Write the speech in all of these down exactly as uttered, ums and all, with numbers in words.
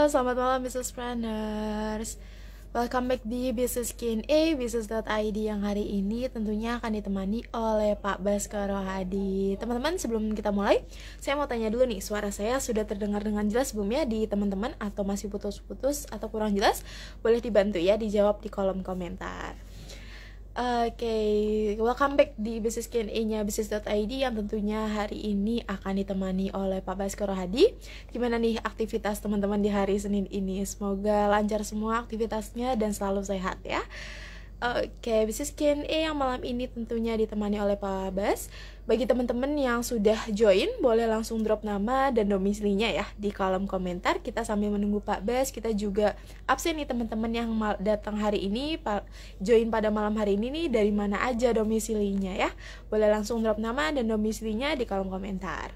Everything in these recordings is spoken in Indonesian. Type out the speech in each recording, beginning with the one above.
selamat malam Business Planners. Welcome back di Business Q and A Business dot I D yang hari ini tentunya akan ditemani oleh Pak Baskoro Hadi. Teman-teman, sebelum kita mulai, saya mau tanya dulu nih, suara saya sudah terdengar dengan jelas belum ya di teman-teman, atau masih putus-putus atau kurang jelas? Boleh dibantu ya dijawab di kolom komentar. Oke, okay, welcome back di Business Q and A-nya Business dot I D yang tentunya hari ini akan ditemani oleh Pak Baskoro Hadi. Gimana nih aktivitas teman-teman di hari Senin ini? Semoga lancar semua aktivitasnya dan selalu sehat ya. Oke, okay, Business Q and A yang malam ini tentunya ditemani oleh Pak Bas. Bagi teman-teman yang sudah join, boleh langsung drop nama dan domisilinya ya di kolom komentar. Kita sambil menunggu Pak Bas, kita juga absen nih teman-teman yang datang hari ini, join pada malam hari ini nih, dari mana aja domisilinya ya. Boleh langsung drop nama dan domisilinya di kolom komentar.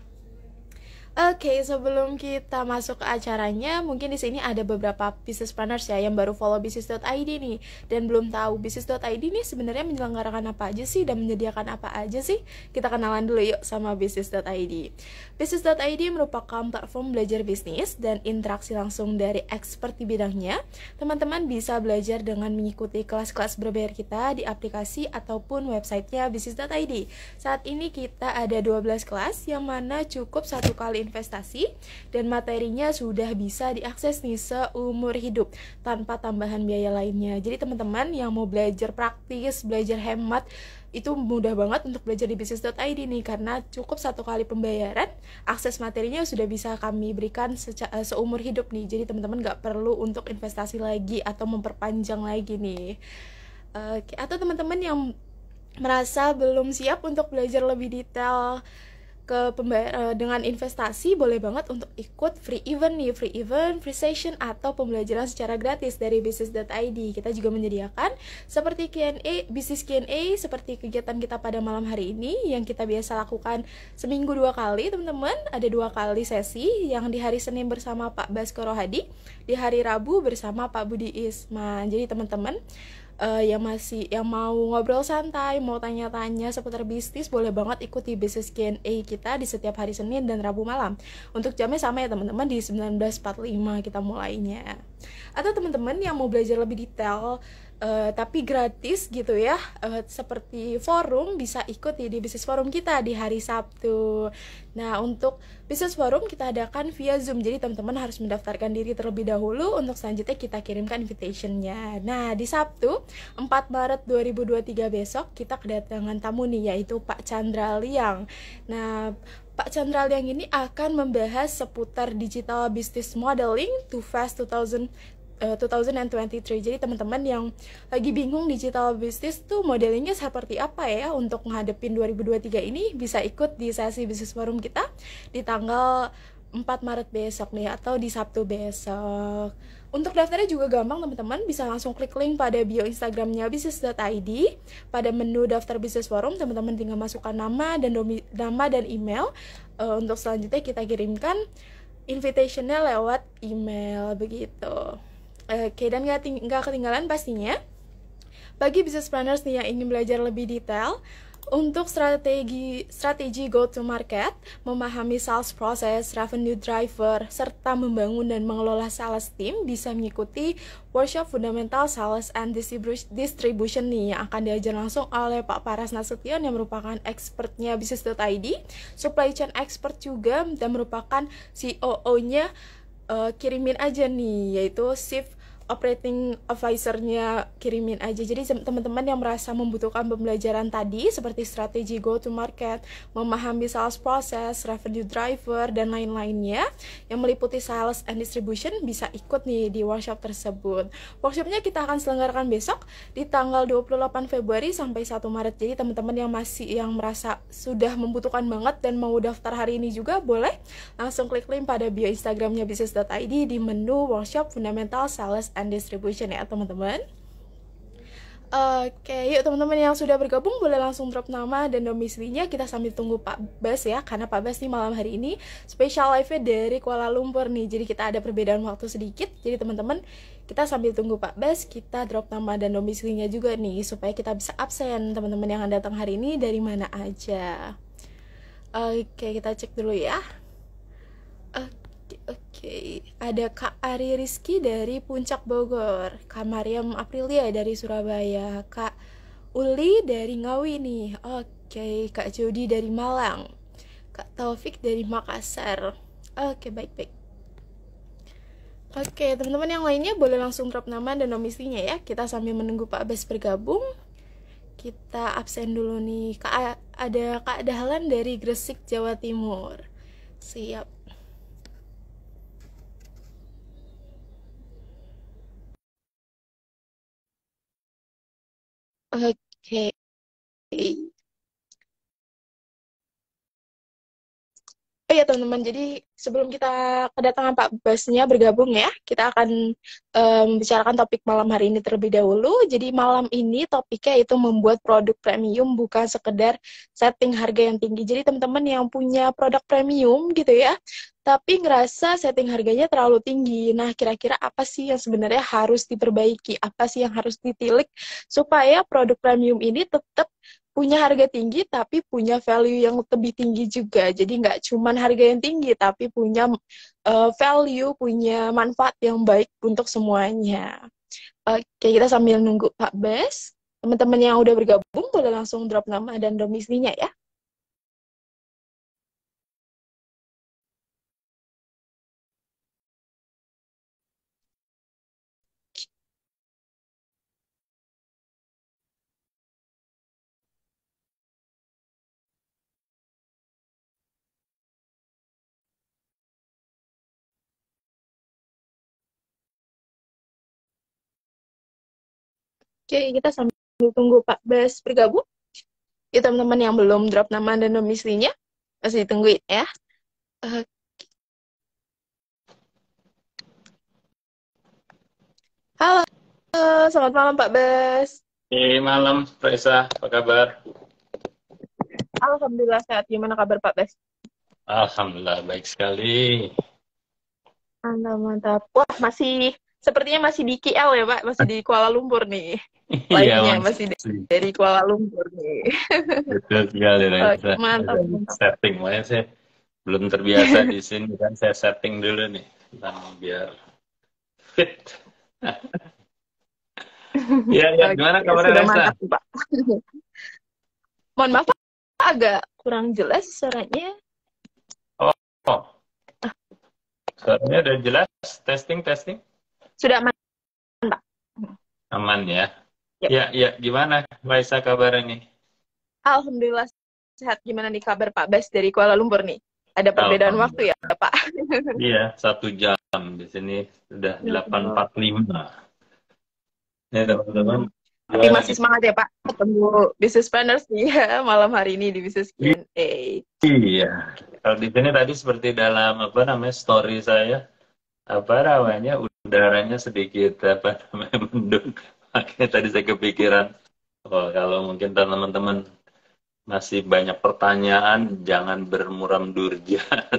Oke, okay, sebelum kita masuk ke acaranya, mungkin di sini ada beberapa business planners ya yang baru follow Business dot I D nih dan belum tahu Business dot I D nih sebenarnya menyelenggarakan apa aja sih dan menyediakan apa aja sih. Kita kenalan dulu yuk sama Business dot I D. Business dot I D merupakan platform belajar bisnis dan interaksi langsung dari expert di bidangnya. Teman-teman bisa belajar dengan mengikuti kelas-kelas berbayar kita di aplikasi ataupun websitenya Business dot I D. Saat ini kita ada dua belas kelas yang mana cukup satu kali investasi dan materinya sudah bisa diakses nih seumur hidup tanpa tambahan biaya lainnya. Jadi teman-teman yang mau belajar praktis, belajar hemat, itu mudah banget untuk belajar di Business dot I D nih, karena cukup satu kali pembayaran, akses materinya sudah bisa kami berikan seca- seumur hidup nih. Jadi teman-teman gak perlu untuk investasi lagi atau memperpanjang lagi nih. Uh, atau teman-teman yang merasa belum siap untuk belajar lebih detail ke pembayar uh, dengan investasi, boleh banget untuk ikut free event nih, free event, free session atau pembelajaran secara gratis dari Business dot I D. Kita juga menyediakan seperti Q and A, Business Q and A seperti kegiatan kita pada malam hari ini yang kita biasa lakukan seminggu dua kali, teman-teman. Ada dua kali sesi, yang di hari Senin bersama Pak Baskoro Hadi, di hari Rabu bersama Pak Budi Isman. Jadi teman-teman Uh, yang masih yang mau ngobrol santai, mau tanya-tanya seputar bisnis, boleh banget ikuti Business Q and A kita di setiap hari Senin dan Rabu malam. Untuk jamnya sama ya teman-teman, di sembilan belas empat puluh lima kita mulainya. Atau teman-teman yang mau belajar lebih detail Uh, tapi gratis gitu ya, uh, seperti forum, bisa ikuti di bisnis forum kita di hari Sabtu. Nah, untuk bisnis forum kita adakan via Zoom, jadi teman-teman harus mendaftarkan diri terlebih dahulu untuk selanjutnya kita kirimkan invitation-nya. Nah, di Sabtu empat Maret dua ribu dua puluh tiga besok kita kedatangan tamu nih, yaitu Pak Chandra Liang. Nah, Pak Chandra Liang ini akan membahas seputar digital business modeling to fast dua ribu dua ribu dua puluh tiga. Jadi teman-teman yang lagi bingung digital business tuh modelingnya seperti apa ya untuk menghadapin dua ribu dua puluh tiga ini, bisa ikut di sesi bisnis forum kita di tanggal empat Maret besok nih, atau di Sabtu besok. Untuk daftarnya juga gampang teman-teman, bisa langsung klik link pada bio Instagramnya Business dot I D. Pada menu daftar bisnis forum, teman-teman tinggal masukkan nama dan domi, nama dan email. Uh, untuk selanjutnya kita kirimkan invitation-nya lewat email begitu. Oke, dan gak, ting- gak ketinggalan pastinya bagi business planners nih yang ingin belajar lebih detail untuk strategi strategi go to market, memahami sales process, revenue driver, serta membangun dan mengelola sales team, bisa mengikuti workshop fundamental sales and distribution nih yang akan diajar langsung oleh Pak Paras Nasution yang merupakan expertnya Business dot I D, supply chain expert juga, dan merupakan C O O-nya. Uh, kirimin aja nih, yaitu Chief Operating Officer-nya, kirimin aja. Jadi teman-teman yang merasa membutuhkan pembelajaran tadi seperti strategi go to market, memahami sales process, revenue driver, dan lain-lainnya yang meliputi sales and distribution, bisa ikut nih di workshop tersebut. Workshopnya kita akan selenggarakan besok di tanggal dua puluh delapan Februari sampai satu Maret. Jadi teman-teman yang masih yang merasa sudah membutuhkan banget dan mau daftar hari ini juga, boleh langsung klik link pada bio Instagramnya Business dot I D di menu workshop fundamental sales and distribution ya teman-teman. Oke, yuk teman-teman yang sudah bergabung boleh langsung drop nama dan domisilinya. Kita sambil tunggu Pak Bas ya, karena Pak Bas nih malam hari ini special live-nya dari Kuala Lumpur nih. Jadi kita ada perbedaan waktu sedikit. Jadi teman-teman, kita sambil tunggu Pak Bas, kita drop nama dan domisilinya juga nih, supaya kita bisa absen teman-teman yang akan datang hari ini dari mana aja. Oke, kita cek dulu ya. Oke, oke. ada Kak Ari Rizky dari Puncak Bogor, Kak Mariam Aprilia dari Surabaya, Kak Uli dari Ngawi nih. Oke, Kak Jody dari Malang, Kak Taufik dari Makassar. Oke, baik-baik. Oke, teman-teman yang lainnya boleh langsung drop nama dan domisilinya ya. Kita sambil menunggu Pak Bes bergabung. Kita absen dulu nih. Kak, ada Kak Dahlan dari Gresik, Jawa Timur. Siap. Oke. Oh ya teman-teman, jadi sebelum kita kedatangan Pak Basnya bergabung ya, kita akan um, bicarakan topik malam hari ini terlebih dahulu. Jadi malam ini topiknya itu membuat produk premium, bukan sekedar setting harga yang tinggi. Jadi teman-teman yang punya produk premium gitu ya, tapi ngerasa setting harganya terlalu tinggi. Nah, kira-kira apa sih yang sebenarnya harus diperbaiki? Apa sih yang harus ditilik supaya produk premium ini tetap punya harga tinggi tapi punya value yang lebih tinggi juga. Jadi nggak cuman harga yang tinggi tapi punya uh, value, punya manfaat yang baik untuk semuanya. Oke, kita sambil nunggu Pak Bes. Teman-teman yang udah bergabung boleh langsung drop nama dan domisilinya ya. Oke, kita sambil tunggu Pak Bes bergabung. Ya teman-teman yang belum drop nama dan domisilinya masih ditungguin ya. Uh, Halo, selamat malam Pak Bes. Hey, malam, Reza. Apa kabar? Alhamdulillah sehat. Gimana kabar Pak Bes? Alhamdulillah, baik sekali. Mantap, mantap. Wah, masih sepertinya masih di K L ya, Pak? Masih di Kuala Lumpur nih. Iya, Live-nya Mas. masih dari Kuala Lumpur nih. Betul sekali, Oke, Reza. mantap, mantap. Setting, makanya saya belum terbiasa di sini, kan saya setting dulu nih, dan biar fit. Ya, ya, gimana Oke, kabarnya, sudah Reza? mantap, Pak. Mohon maaf, Pak, agak kurang jelas suaranya. Oh, oh. Suaranya udah jelas? Testing, testing? Sudah aman, Pak. Aman ya? Yep. Ya, ya, gimana, Reza kabarnya nih? Alhamdulillah sehat. Gimana nih kabar Pak Bes dari Kuala Lumpur nih? Ada perbedaan waktu ya, Pak? Iya, satu jam. Di sini sudah delapan empat puluh lima. Ya, teman-teman. Tapi masih semangat ya Pak ketemu business planners nih ya malam hari ini di Business Q and A. Iya, kalau di sini tadi seperti dalam apa namanya story saya, apa namanya udaranya sedikit apa namanya mendung. Makanya tadi saya kepikiran, oh kalau mungkin teman-teman masih banyak pertanyaan, jangan bermuram durja.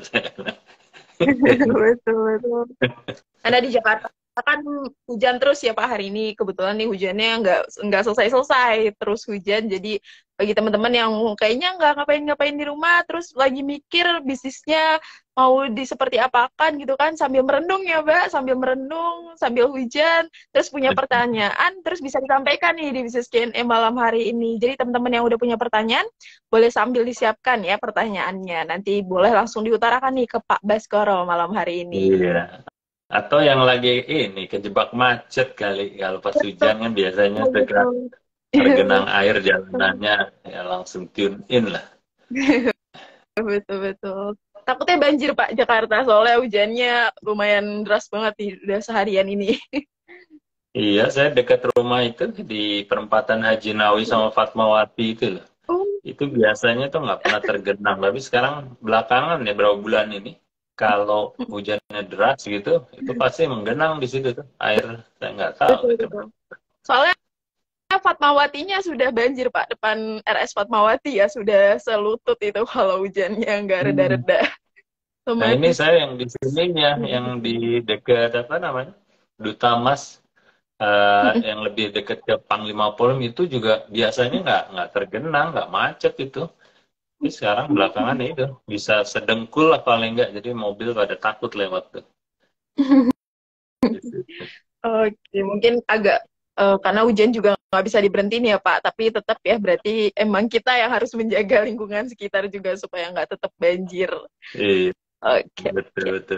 Betul, betul. Karena di Jakarta kan hujan terus ya Pak hari ini. Kebetulan nih hujannya nggak nggak selesai-selesai, terus hujan. Jadi bagi teman-teman yang kayaknya nggak ngapain-ngapain di rumah, terus lagi mikir bisnisnya mau di seperti apakan gitu kan, sambil merenung ya Mbak, sambil merenung, sambil hujan, terus punya pertanyaan, terus bisa disampaikan nih di Business Q and A malam hari ini. Jadi teman-teman yang udah punya pertanyaan, boleh sambil disiapkan ya pertanyaannya. Nanti boleh langsung diutarakan nih ke Pak Baskoro malam hari ini. Iya. Atau yang lagi ini kejebak macet kali, kalau pas hujan kan biasanya segera tergenang air jalanannya, ya langsung tune in lah. Betul betul. Takutnya banjir Pak Jakarta soalnya hujannya lumayan deras banget nih udah seharian ini. Iya, saya dekat rumah itu di perempatan Haji Nawi sama Fatmawati itu loh. Oh. Itu biasanya tuh nggak pernah tergenang, tapi sekarang belakangan ya berapa bulan ini, kalau hujannya deras gitu, itu pasti menggenang di situ tuh air. Saya nggak tahu. Betul, betul. Soalnya Fatmawatinya sudah banjir Pak, depan R S Fatmawati ya sudah selutut itu kalau hujannya nggak reda-reda. Hmm. Nah ini saya yang di sininya, yang di dekat apa namanya Duta Mas, uh, yang lebih dekat ke Panglima Polim itu juga biasanya nggak nggak tergenang, nggak macet itu. Tapi sekarang belakangan itu bisa sedengkul lah paling nggak, jadi mobil pada takut lewat tuh. Gitu. Oke, mungkin agak eh, karena hujan juga nggak bisa diberhentiin ya Pak, tapi tetap ya berarti emang kita yang harus menjaga lingkungan sekitar juga supaya nggak tetap banjir. Iya, Oke, betul oke. betul.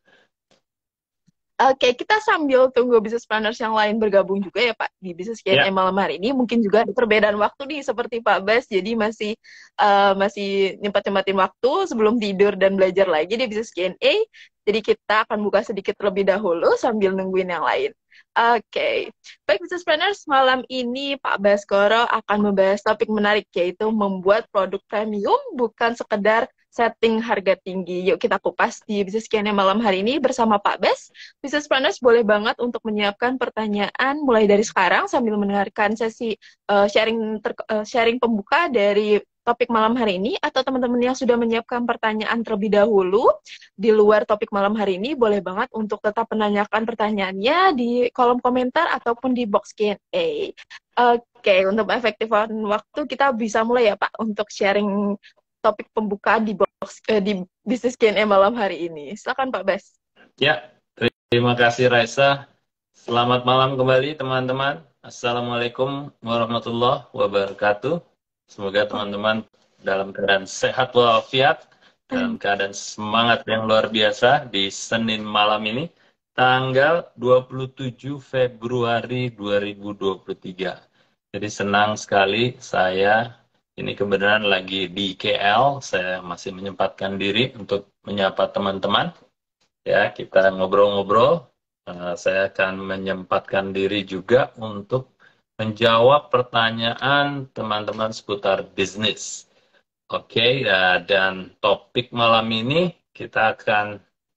Oke, kita sambil tunggu business planners yang lain bergabung juga ya Pak di Business Q and A Ya, malam hari ini. Mungkin juga ada perbedaan waktu nih seperti Pak Bas, jadi masih eh, masih nyempat-nyempatin waktu sebelum tidur dan belajar lagi di Business Q and A. Jadi kita akan buka sedikit terlebih dahulu sambil nungguin yang lain. Oke, baik Business Planners, malam ini Pak Baskoro akan membahas topik menarik yaitu membuat produk premium bukan sekedar setting harga tinggi. Yuk kita kupas di Business Q and A malam hari ini bersama Pak Bas. Business planners boleh banget untuk menyiapkan pertanyaan mulai dari sekarang sambil mendengarkan sesi uh, sharing ter, uh, sharing pembuka dari topik malam hari ini, atau teman-teman yang sudah menyiapkan pertanyaan terlebih dahulu di luar topik malam hari ini boleh banget untuk tetap menanyakan pertanyaannya di kolom komentar ataupun di box Q and A. Oke, untuk efektifan waktu kita bisa mulai ya Pak untuk sharing topik pembuka di box eh, di bisnis Q and A malam hari ini. Silakan Pak Bas. ya. Terima kasih Raisa. Selamat malam kembali teman-teman. Assalamualaikum warahmatullahi wabarakatuh. Semoga teman-teman dalam keadaan sehat walafiat, dalam keadaan semangat yang luar biasa di Senin malam ini, tanggal dua puluh tujuh Februari dua ribu dua puluh tiga. Jadi senang sekali saya ini kebenaran lagi di K L, saya masih menyempatkan diri untuk menyapa teman-teman. Ya, kita ngobrol-ngobrol. Uh, saya akan menyempatkan diri juga untuk menjawab pertanyaan teman-teman seputar bisnis. Oke, okay, uh, dan topik malam ini kita akan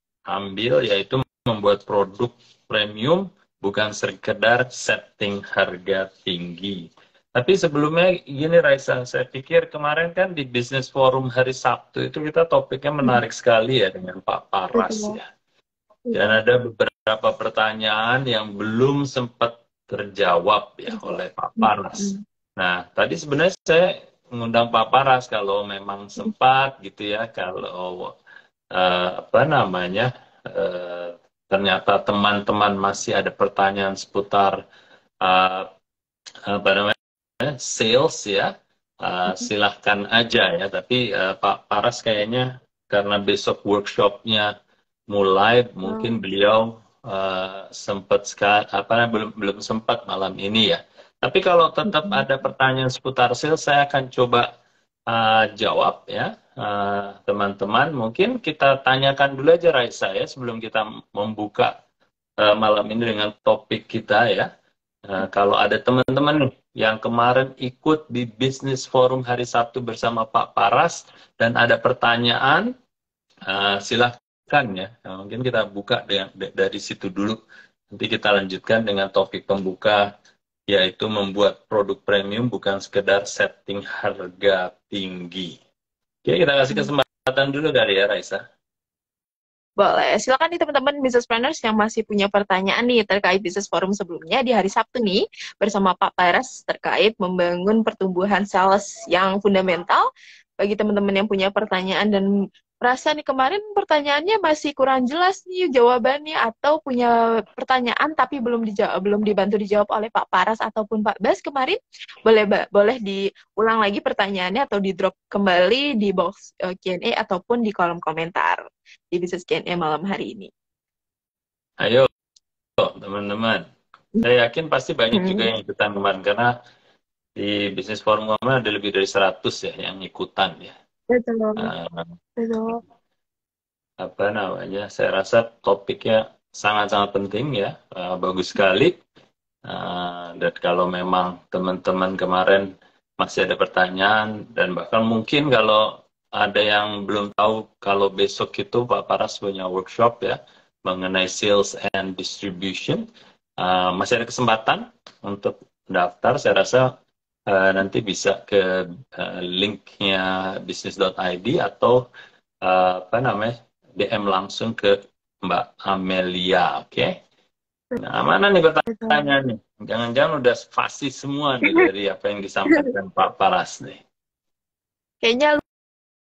ambil yaitu membuat produk premium bukan sekedar setting harga tinggi. Tapi sebelumnya gini Raisa, saya pikir kemarin kan di Business Forum hari Sabtu itu kita topiknya menarik sekali ya dengan Pak Paras Betul. ya. Dan ada beberapa pertanyaan yang belum sempat terjawab ya oleh Pak Paras. Nah, tadi sebenarnya saya mengundang Pak Paras kalau memang sempat gitu ya, kalau uh, apa namanya uh, ternyata teman-teman masih ada pertanyaan seputar uh, apa namanya sales ya, uh, silahkan aja ya. Tapi uh, Pak Paras kayaknya karena besok workshopnya mulai, mungkin beliau uh, sempat sekali apa belum belum sempat malam ini ya. Tapi kalau tetap ada pertanyaan seputar sales, saya akan coba uh, jawab ya. Uh, teman-teman, mungkin kita tanyakan dulu aja Raisa ya sebelum kita membuka uh, malam ini dengan topik kita ya. Uh, kalau ada teman-teman nih yang kemarin ikut di Business Forum hari Sabtu bersama Pak Paras dan ada pertanyaan, uh, silahkan ya. Nah, mungkin kita buka dengan, dari situ dulu. Nanti kita lanjutkan dengan topik pembuka, yaitu membuat produk premium bukan sekedar setting harga tinggi. Oke, kita kasih kesempatan dulu kali ya, Raisa. Boleh, silakan nih teman-teman business planners yang masih punya pertanyaan nih terkait bisnis forum sebelumnya di hari Sabtu nih bersama Pak Paras terkait membangun pertumbuhan sales yang fundamental. Bagi teman-teman yang punya pertanyaan dan merasa nih kemarin pertanyaannya masih kurang jelas nih jawabannya atau punya pertanyaan tapi belum dijawab, belum dibantu dijawab oleh Pak Paras ataupun Pak Bas kemarin, boleh boleh diulang lagi pertanyaannya atau di drop kembali di box uh, Q and A ataupun di kolom komentar di Business Q and A malam hari ini. Ayo, teman-teman. Saya yakin pasti banyak juga yang ikutan kemarin, karena di Business Forum kemarin ada lebih dari seratus ya yang ikutan ya. Betul. Uh, Betul. apa namanya, saya rasa topiknya sangat-sangat penting ya, uh, bagus sekali. Uh, dan kalau memang teman-teman kemarin masih ada pertanyaan, dan bahkan mungkin kalau ada yang belum tahu, kalau besok itu Pak Paras punya workshop ya mengenai sales and distribution, uh, masih ada kesempatan untuk daftar. Saya rasa uh, nanti bisa ke uh, linknya business dot i d atau uh, apa namanya D M langsung ke Mbak Amelia, oke? Okay? Nah, mana nih pertanyaannya? Jangan-jangan udah fasih semua nih dari apa yang disampaikan Pak Paras nih. Kayaknya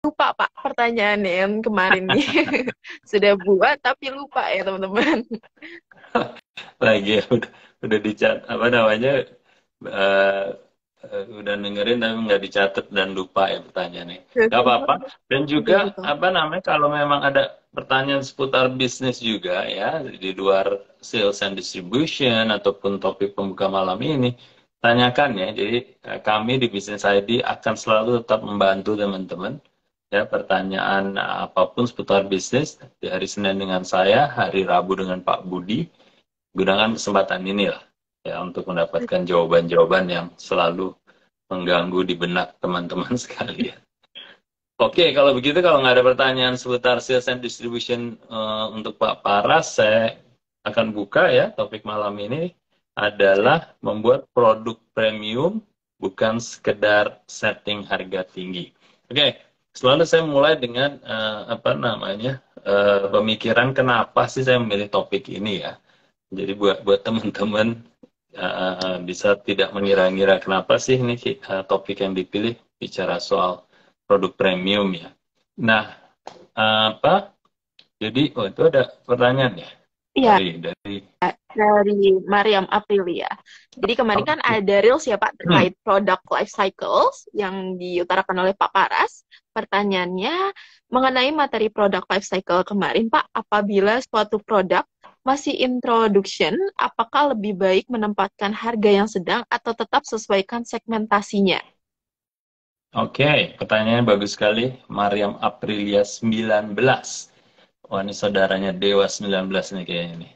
lupa Pak pertanyaannya yang kemarin nih. Sudah buat tapi lupa ya teman-teman. Lagi udah udah dicat apa namanya eh, eh, udah dengerin tapi nggak dicatat dan lupa ya pertanyaannya. Nggak apa-apa. Dan juga Betul-betul. apa namanya kalau memang ada pertanyaan seputar bisnis juga ya di luar sales and distribution ataupun topik pembuka malam ini, tanyakan ya. Jadi eh, kami di Business I D akan selalu tetap membantu teman-teman ya pertanyaan apapun seputar bisnis di hari Senin dengan saya, hari Rabu dengan Pak Budi. Gunakan kesempatan inilah ya untuk mendapatkan jawaban-jawaban yang selalu mengganggu di benak teman-teman sekalian. Oke, kalau begitu kalau nggak ada pertanyaan seputar sales and distribution uh, untuk Pak Paras, saya akan buka ya topik malam ini adalah membuat produk premium bukan sekedar setting harga tinggi. Oke, selalu saya mulai dengan uh, apa namanya uh, pemikiran kenapa sih saya memilih topik ini ya. Jadi buat buat teman-teman uh, bisa tidak mengira-ngira kenapa sih ini uh, topik yang dipilih bicara soal produk premium ya. Nah, uh, apa? Jadi oh itu ada pertanyaan ya Iya, dari dari dari Mariam Aprilia. Jadi kemarin kan ada reels ya Pak terkait product life cycles yang diutarakan oleh Pak Paras. Pertanyaannya mengenai materi product life cycle kemarin Pak, apabila suatu produk masih introduction, apakah lebih baik menempatkan harga yang sedang atau tetap sesuaikan segmentasinya? Oke, pertanyaannya bagus sekali. Mariam Aprilia sembilan belas. Wah, ini saudaranya Dewa sembilan belas nih kayaknya nih.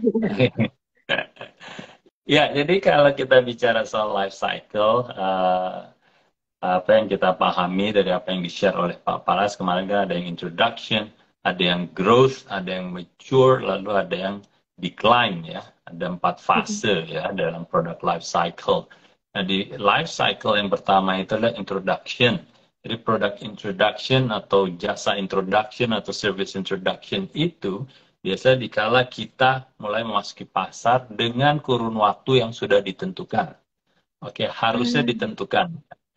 Ya, jadi kalau kita bicara soal life cycle, uh, apa yang kita pahami dari apa yang di-share oleh Pak Paras kemarin kan ada yang introduction, ada yang growth, ada yang mature, lalu ada yang decline ya. Ada empat fase ya dalam product life cycle. Nah, di life cycle yang pertama itu adalah introduction. Jadi product introduction atau jasa introduction atau service introduction itu biasa dikala kita mulai memasuki pasar dengan kurun waktu yang sudah ditentukan. Oke, harusnya ditentukan.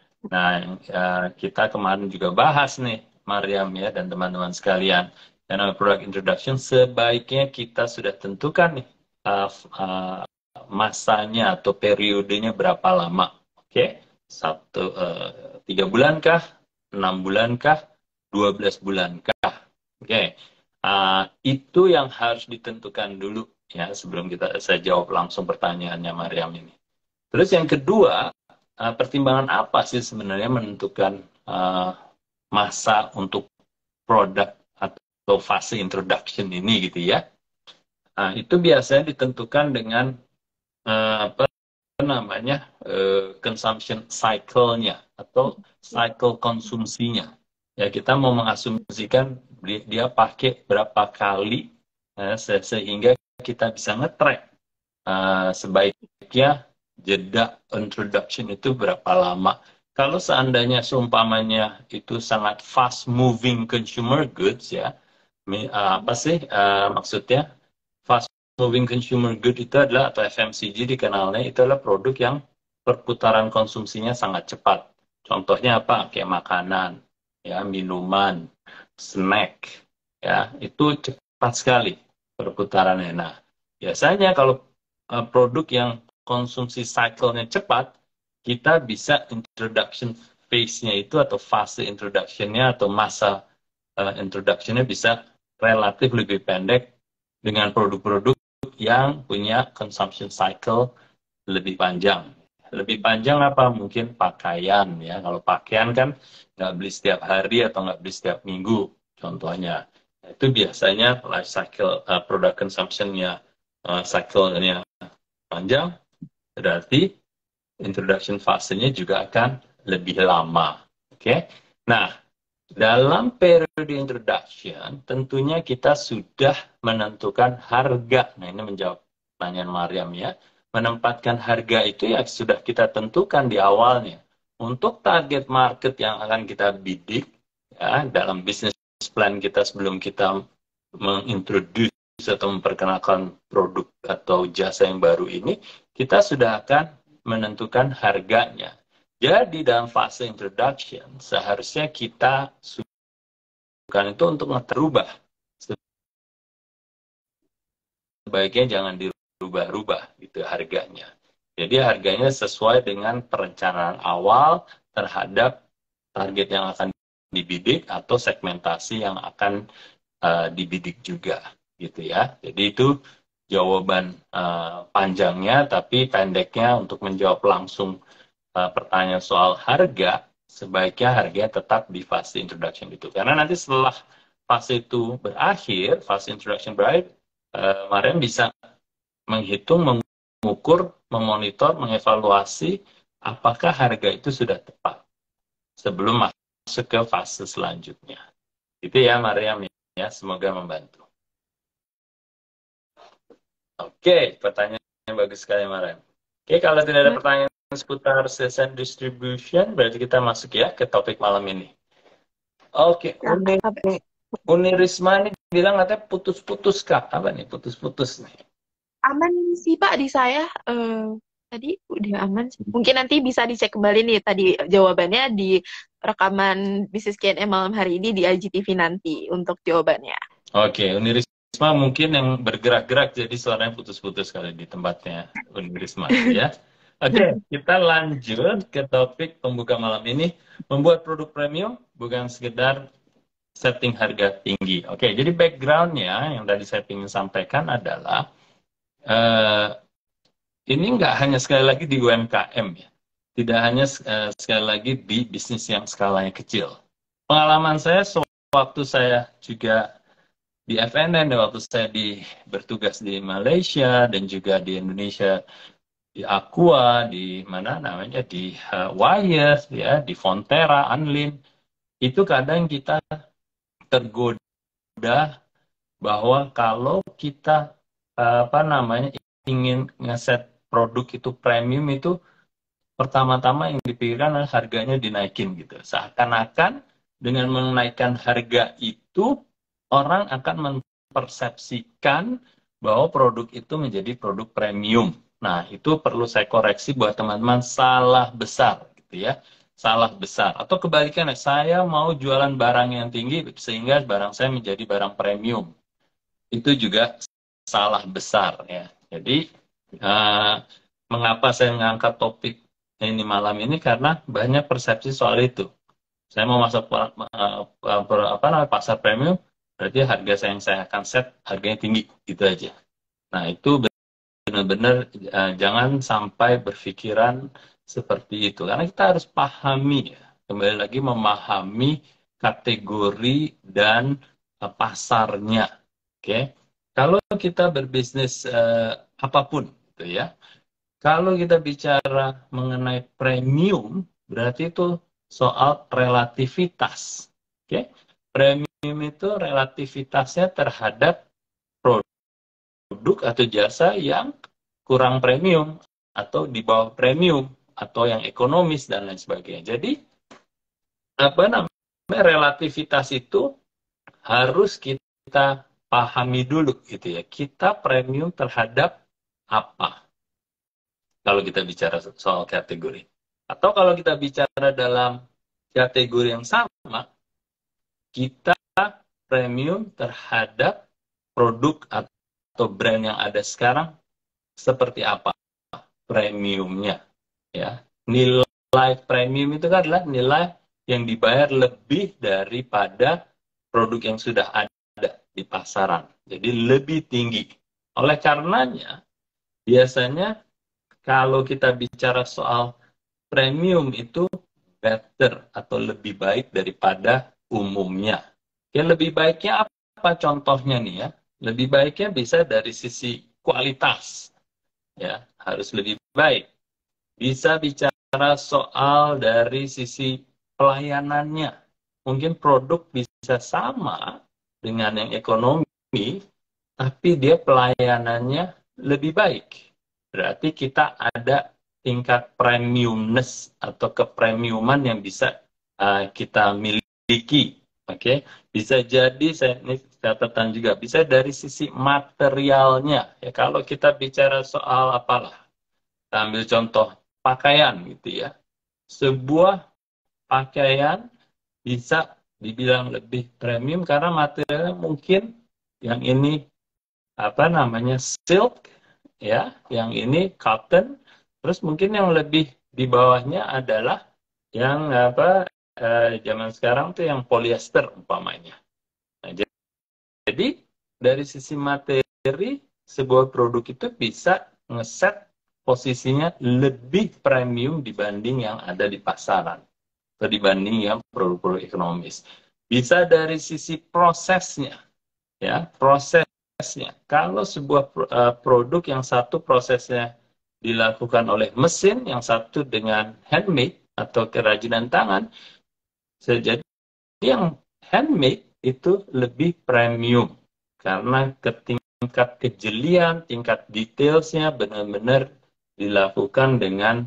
Nah, uh, kita kemarin juga bahas nih, Mariam ya dan teman-teman sekalian. Karena product introduction sebaiknya kita sudah tentukan nih uh, uh, masanya atau periodenya berapa lama. Oke, satu uh, tiga bulan kah, enam bulan kah, dua belas bulan kah. Oke, uh, itu yang harus ditentukan dulu ya sebelum kita saya jawab langsung pertanyaannya Mariam ini. Terus yang kedua, uh, pertimbangan apa sih sebenarnya menentukan uh, masa untuk produk atau fase introduction ini gitu ya? Nah, itu biasanya ditentukan dengan uh, apa namanya uh, consumption cycle-nya atau cycle konsumsinya. Ya kita mau mengasumsikan dia pakai berapa kali uh, se sehingga kita bisa nge-track uh, sebaiknya jeda introduction itu berapa lama. Kalau seandainya seumpamanya itu sangat fast moving consumer goods ya, uh, apa sih uh, maksudnya? Fast moving consumer good itu adalah atau F M C G dikenalnya itu adalah produk yang perputaran konsumsinya sangat cepat. Contohnya apa? Kayak makanan, ya, minuman, snack, ya, itu cepat sekali perputarannya. Nah, biasanya kalau uh, produk yang konsumsi cycle-nya cepat, kita bisa introduction phase-nya itu atau fase introduction-nya atau masa uh, introduction-nya bisa relatif lebih pendek dengan produk-produk yang punya consumption cycle lebih panjang. Lebih panjang apa? Mungkin pakaian ya. Kalau pakaian kan nggak beli setiap hari atau nggak beli setiap minggu, contohnya. Itu biasanya life cycle uh, product consumption-nya uh, cycle-nya panjang, berarti introduction fase-nya juga akan lebih lama. Oke? Okay? Nah, dalam periode introduction, tentunya kita sudah menentukan harga. Nah, ini menjawab pertanyaan Mariam ya. Menempatkan harga itu ya sudah kita tentukan di awalnya. Untuk target market yang akan kita bidik, ya, dalam bisnis plan kita sebelum kita mengintroduce atau memperkenalkan produk atau jasa yang baru ini, kita sudah akan menentukan harganya. Jadi dalam fase introduction, seharusnya kita bukan itu untuk ngerubah. Sebaiknya jangan dirubah-rubah gitu harganya. Jadi harganya sesuai dengan perencanaan awal terhadap target yang akan dibidik atau segmentasi yang akan uh, dibidik juga gitu ya. Jadi itu jawaban uh, panjangnya, tapi pendeknya untuk menjawab langsung uh, pertanyaan soal harga, sebaiknya harganya tetap di fase introduction itu. Karena nanti setelah fase itu berakhir, fase introduction berakhir, uh, Mariam bisa menghitung, mengukur, memonitor, mengevaluasi apakah harga itu sudah tepat sebelum masuk ke fase selanjutnya. Itu ya Mariam ya, semoga membantu. Oke, pertanyaannya bagus sekali Mariam. Oke, kalau tidak ada pertanyaan seputar sales and distribution, berarti kita masuk ya ke topik malam ini. Oke, Uni, Uni Risma ini bilang katanya putus-putus Kak. Apa nih putus-putus nih? Aman sih Pak di saya. Uh, tadi udah aman sih. Mungkin nanti bisa dicek kembali nih tadi jawabannya di rekaman Bisnis Q and A malam hari ini di I G T V nanti untuk jawabannya. Oke, Uni Risma mungkin yang bergerak-gerak jadi suaranya putus-putus kali di tempatnya Uni Risma ya. Oke, kita lanjut ke topik pembuka malam ini. Membuat produk premium bukan sekedar setting harga tinggi. Oke, jadi background-nya yang tadi saya ingin sampaikan adalah uh, ini nggak hanya sekali lagi di U M K M ya. Tidak hanya uh, sekali lagi di bisnis yang skalanya kecil. Pengalaman saya waktu saya juga di F N N, waktu saya di, bertugas di Malaysia dan juga di Indonesia, di Aqua, di mana namanya, di uh, Wyeth, ya, di Fonterra, Anlin, itu kadang kita tergoda bahwa kalau kita uh, apa namanya ingin ngeset produk itu premium itu pertama-tama yang dipikirkan adalah harganya dinaikin gitu. Seakan-akan dengan menaikkan harga itu orang akan mempersepsikan bahwa produk itu menjadi produk premium. Nah, itu perlu saya koreksi buat teman-teman, salah besar gitu ya. Salah besar. Atau kebalikannya, saya mau jualan barang yang tinggi sehingga barang saya menjadi barang premium. Itu juga salah besar ya. Jadi, uh, mengapa saya mengangkat topik ini malam ini, karena banyak persepsi soal itu. Saya mau masuk uh, uh, apa namanya pasar premium, berarti harga saya yang saya akan set harganya tinggi, gitu aja. Nah, itu benar-benar uh, jangan sampai berpikiran seperti itu. Karena kita harus pahami, ya, kembali lagi memahami kategori dan uh, pasarnya. Oke, okay? Kalau kita berbisnis uh, apapun, gitu ya. Kalau kita bicara mengenai premium, berarti itu soal relativitas. Oke, okay? Premium itu relativitasnya terhadap produk atau jasa yang kurang premium atau di bawah premium atau yang ekonomis dan lain sebagainya. Jadi apa namanya relativitas itu harus kita pahami dulu gitu ya. Kita premium terhadap apa? Kalau kita bicara soal kategori. Atau kalau kita bicara dalam kategori yang sama, kita premium terhadap produk atau brand yang ada sekarang seperti apa premiumnya, ya. Nilai premium itu kan adalah nilai yang dibayar lebih daripada produk yang sudah ada di pasaran. Jadi lebih tinggi. Oleh karenanya, biasanya kalau kita bicara soal premium itu better atau lebih baik daripada umumnya. Ya, lebih baiknya apa contohnya nih ya? Lebih baiknya bisa dari sisi kualitas. Ya, harus lebih baik. Bisa bicara soal dari sisi pelayanannya. Mungkin produk bisa sama dengan yang ekonomi, tapi dia pelayanannya lebih baik. Berarti kita ada tingkat premiumness atau kepremiuman yang bisa uh, kita miliki. Oke, okay? Bisa jadi saya ini catatan juga bisa dari sisi materialnya. Ya, kalau kita bicara soal apalah, kita ambil contoh pakaian gitu ya. Sebuah pakaian bisa dibilang lebih premium karena materialnya mungkin yang ini apa namanya silk, ya, yang ini cotton, terus mungkin yang lebih di bawahnya adalah yang apa eh, zaman sekarang tuh yang polyester umpamanya. Nah, jadi dari sisi materi sebuah produk itu bisa ngeset posisinya lebih premium dibanding yang ada di pasaran atau dibanding yang produk-produk ekonomis. Bisa dari sisi prosesnya, ya, prosesnya. Kalau sebuah uh, produk yang satu prosesnya dilakukan oleh mesin, yang satu dengan handmade atau kerajinan tangan, jadi yang handmade itu lebih premium karena ke tingkat kejelian, tingkat detailsnya benar-benar dilakukan dengan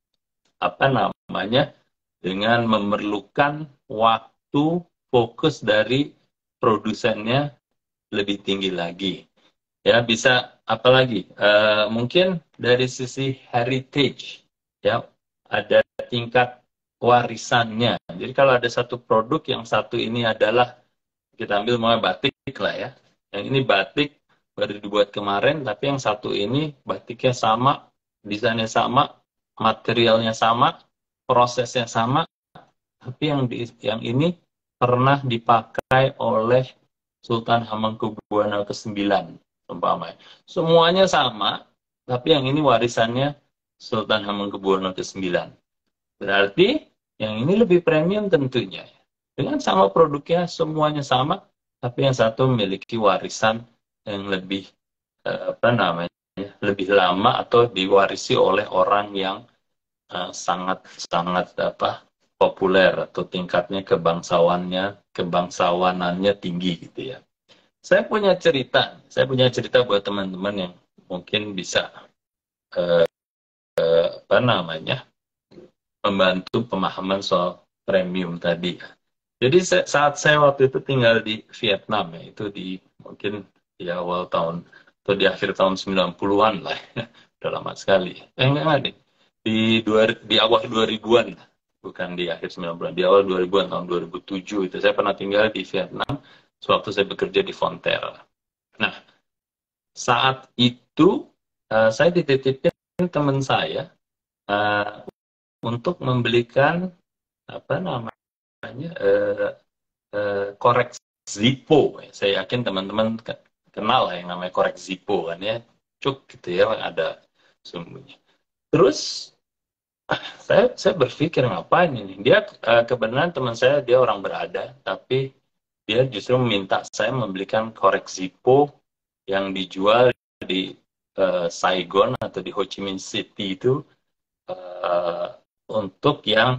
apa namanya, dengan memerlukan waktu fokus dari produsennya lebih tinggi lagi. Ya, bisa apalagi uh, mungkin dari sisi heritage, ya, ada tingkat warisannya. Jadi kalau ada satu produk, yang satu ini adalah, kita ambil mau batik lah ya, yang ini batik baru dibuat kemarin, tapi yang satu ini batiknya sama, desainnya sama, materialnya sama, prosesnya sama, tapi yang di, yang ini pernah dipakai oleh Sultan Hamengkubuwono kesembilan, umpamanya. Semuanya sama, tapi yang ini warisannya Sultan Hamengkubuwono kesembilan. Berarti yang ini lebih premium tentunya. Dengan sama produknya, semuanya sama, tapi yang satu memiliki warisan yang lebih eh, apa namanya, lebih lama atau diwarisi oleh orang yang uh, sangat sangat apa populer atau tingkatnya kebangsawannya kebangsawanannya tinggi gitu ya. Saya punya cerita, saya punya cerita buat teman-teman yang mungkin bisa uh, uh, apa namanya membantu pemahaman soal premium tadi. Jadi saat saya waktu itu tinggal di Vietnam ya, itu di mungkin di awal tahun atau di akhir tahun sembilan puluhan lah, ya. Udah lama sekali. Eh enggak, enggak deh. Di dua, di awal dua ribuan, bukan di akhir sembilan puluhan, di awal dua ribuan, tahun dua ribu tujuh itu saya pernah tinggal di Vietnam sewaktu saya bekerja di Fonterra. Nah, saat itu uh, saya dititipin teman saya uh, untuk membelikan apa namanya uh, uh, korek Zippo. Saya yakin teman-teman kenal lah yang namanya korek Zippo kan ya, cuk gitu ya, ada sumbunya. Terus saya saya berpikir ngapain ini? Dia uh, kebenaran teman saya dia orang berada, tapi dia justru meminta saya membelikan korek Zippo yang dijual di uh, Saigon atau di Ho Chi Minh City itu uh, untuk yang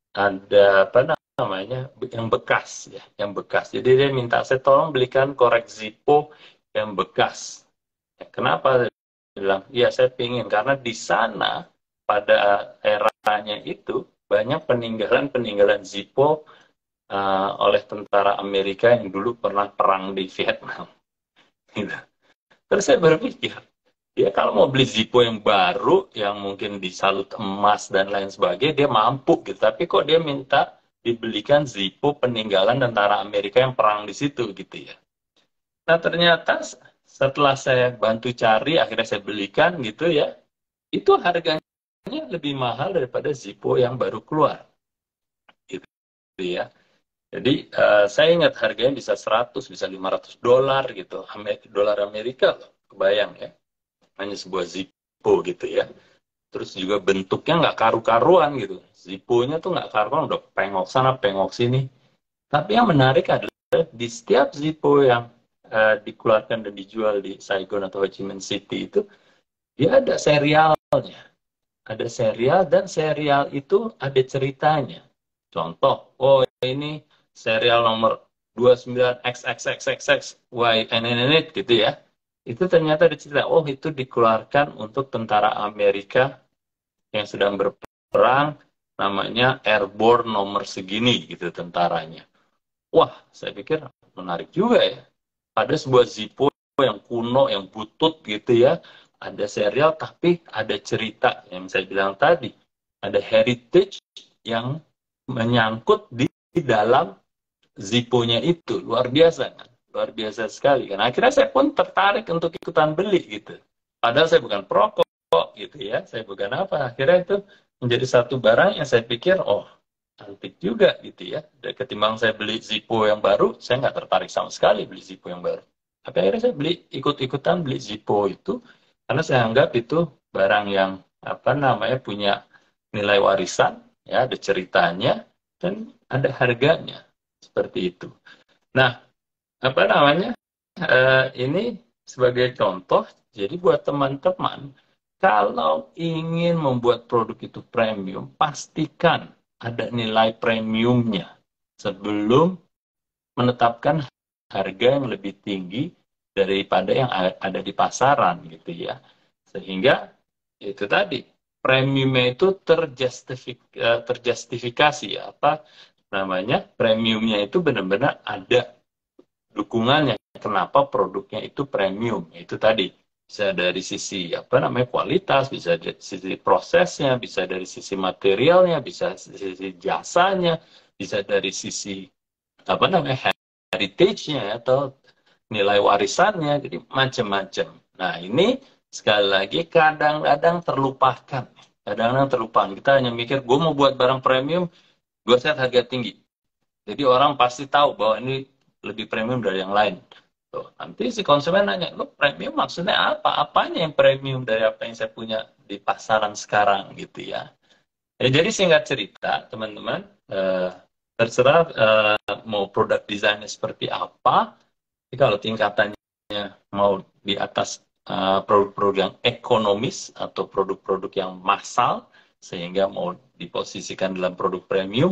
ada apa namanya yang bekas ya, yang bekas. Jadi dia minta saya tolong belikan korek Zippo yang bekas. Kenapa? Dia bilang, iya saya pingin karena di sana pada eranya itu banyak peninggalan-peninggalan Zippo uh, oleh tentara Amerika yang dulu pernah perang di Vietnam. Gitu. Terus saya berpikir, dia kalau mau beli Zippo yang baru, yang mungkin disalut emas dan lain sebagainya, dia mampu gitu. Tapi kok dia minta dibelikan Zippo peninggalan tentara Amerika yang perang di situ gitu ya. Nah ternyata setelah saya bantu cari, akhirnya saya belikan gitu ya, itu harganya lebih mahal daripada Zippo yang baru keluar. Gitu ya. Jadi uh, saya ingat harganya bisa seratus, bisa lima ratus dolar gitu, dolar Amerika loh, kebayang ya. Hanya sebuah Zippo gitu ya. Terus juga bentuknya nggak karu-karuan gitu. Zippo-nya tuh nggak karuan, udah pengok sana, pengok sini. Tapi yang menarik adalah di setiap Zippo yang uh, dikeluarkan dan dijual di Saigon atau Ho Chi Minh City itu, dia ada serialnya. Ada serial dan serial itu ada ceritanya. Contoh, oh ini serial nomor dua puluh sembilan X X X X X Y N N N gitu ya. Itu ternyata dicerita, oh itu dikeluarkan untuk tentara Amerika yang sedang berperang, namanya Airborne nomor segini gitu tentaranya. Wah, saya pikir menarik juga ya. Ada sebuah Zippo yang kuno, yang butut gitu ya, ada serial tapi ada cerita yang saya bilang tadi, ada heritage yang menyangkut di dalam Zippo-nya itu luar biasa kan, luar biasa sekali kan. Akhirnya saya pun tertarik untuk ikutan beli gitu. Padahal saya bukan perokok gitu ya, saya bukan apa. Akhirnya itu menjadi satu barang yang saya pikir, oh cantik juga gitu ya. Dan ketimbang saya beli Zippo yang baru, saya nggak tertarik sama sekali beli Zippo yang baru. Tapi akhirnya saya beli ikut-ikutan beli Zippo itu karena saya anggap itu barang yang apa namanya punya nilai warisan, ya ada ceritanya dan ada harganya seperti itu. Nah, apa namanya eh, ini sebagai contoh. Jadi buat teman-teman, kalau ingin membuat produk itu premium, pastikan ada nilai premiumnya sebelum menetapkan harga yang lebih tinggi daripada yang ada di pasaran gitu ya. Sehingga itu tadi premiumnya itu terjustifik, terjustifikasi ya, apa namanya premiumnya itu benar-benar ada dukungannya kenapa produknya itu premium. Itu tadi bisa dari sisi apa namanya kualitas, bisa dari sisi prosesnya, bisa dari sisi materialnya, bisa dari sisi jasanya, bisa dari sisi apa namanya heritage-nya atau nilai warisannya, jadi macam-macam. Nah ini sekali lagi kadang-kadang terlupakan, kadang-kadang terlupakan. Kita hanya mikir gue mau buat barang premium, gue set harga tinggi. Jadi orang pasti tahu bahwa ini lebih premium dari yang lain. Tuh, nanti si konsumen nanya, lo premium maksudnya apa? Apanya yang premium dari apa yang saya punya di pasaran sekarang gitu ya. Ya jadi singkat cerita, teman-teman, eh, terserah eh, mau produk desainnya seperti apa. Jadi kalau tingkatannya mau di atas uh, produk-produk yang ekonomis atau produk-produk yang massal, sehingga mau diposisikan dalam produk premium,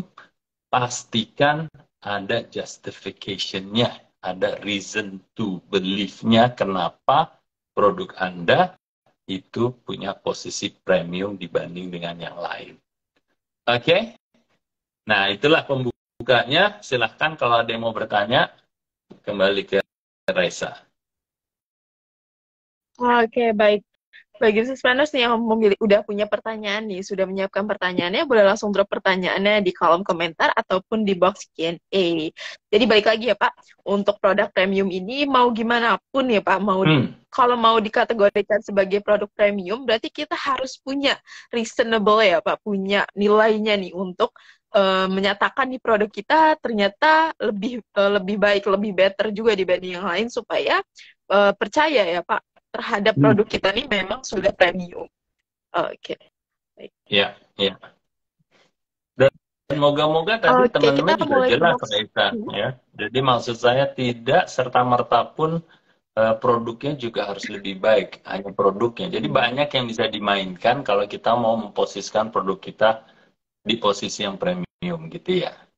pastikan ada justification-nya, ada reason to believe-nya kenapa produk Anda itu punya posisi premium dibanding dengan yang lain. Oke? Okay? Nah, itulah pembukanya. Silahkan kalau ada yang mau bertanya, kembali ke Raisa. Oke, baik. Bagi business planners nih yang memilih, udah punya pertanyaan nih, sudah menyiapkan pertanyaannya, boleh langsung drop pertanyaannya di kolom komentar ataupun di box Q and A. Jadi balik lagi ya Pak, untuk produk premium ini mau gimana pun ya Pak, mau hmm. kalau mau dikategorikan sebagai produk premium, berarti kita harus punya reasonable ya Pak, punya nilainya nih untuk uh, menyatakan di produk kita ternyata lebih uh, lebih baik, lebih better juga dibanding yang lain supaya uh, percaya ya Pak terhadap produk kita ini memang sudah premium. Oke. Okay. Ya, ya. Dan moga-moga tadi okay, teman-teman juga jelas, Raisa, ya. Jadi maksud saya tidak serta-merta pun uh, produknya juga harus lebih baik, hanya produknya. Jadi hmm. banyak yang bisa dimainkan kalau kita mau memposisikan produk kita di posisi yang premium, gitu ya.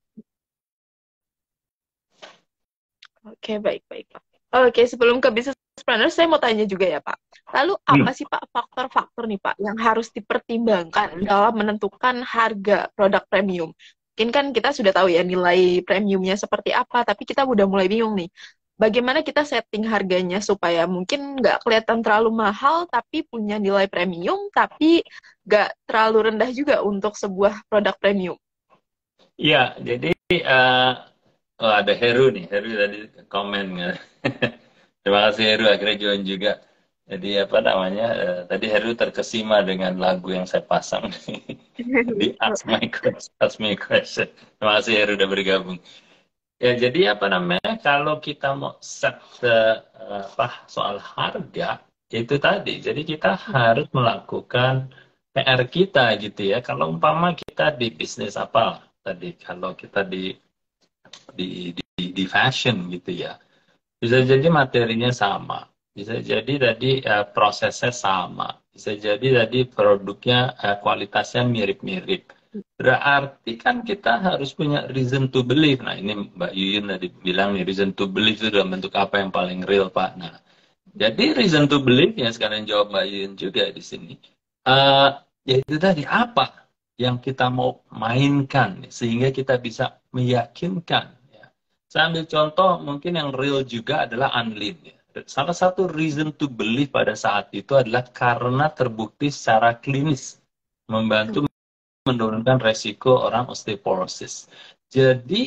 Oke, okay, baik-baik. Oke, okay, sebelum ke bisnis planner, saya mau tanya juga ya Pak. Lalu apa hmm. sih Pak faktor-faktor nih Pak yang harus dipertimbangkan dalam menentukan harga produk premium? Mungkin kan kita sudah tahu ya nilai premiumnya seperti apa, tapi kita udah mulai bingung nih. Bagaimana kita setting harganya supaya mungkin nggak kelihatan terlalu mahal, tapi punya nilai premium, tapi nggak terlalu rendah juga untuk sebuah produk premium? Iya, jadi uh, oh, ada Heru nih, Heru tadi komen ya. Terima kasih Heru, akhirnya join juga. Jadi apa namanya, uh, tadi Heru terkesima dengan lagu yang saya pasang. Di Ask My Question. Ask Me Question. Terima kasih Heru udah bergabung. Ya jadi apa namanya, kalau kita mau set uh, apa soal harga, itu tadi. Jadi kita harus melakukan P R kita gitu ya. Kalau umpama kita di bisnis apa tadi, kalau kita di di di, di fashion gitu ya. Bisa jadi materinya sama, bisa jadi tadi uh, prosesnya sama, bisa jadi tadi produknya uh, kualitasnya mirip-mirip. Berarti kan kita harus punya reason to believe. Nah ini Mbak Yuyun tadi bilang nih, reason to believe itu dalam bentuk apa yang paling real Pak. Nah, jadi reason to believe ya sekarang jawab Mbak Yuyun juga di sini. Uh, yaitu tadi apa yang kita mau mainkan sehingga kita bisa meyakinkan. Saya ambil contoh mungkin yang real juga adalah Anlin. Salah satu reason to believe pada saat itu adalah karena terbukti secara klinis membantu menurunkan resiko orang osteoporosis. Jadi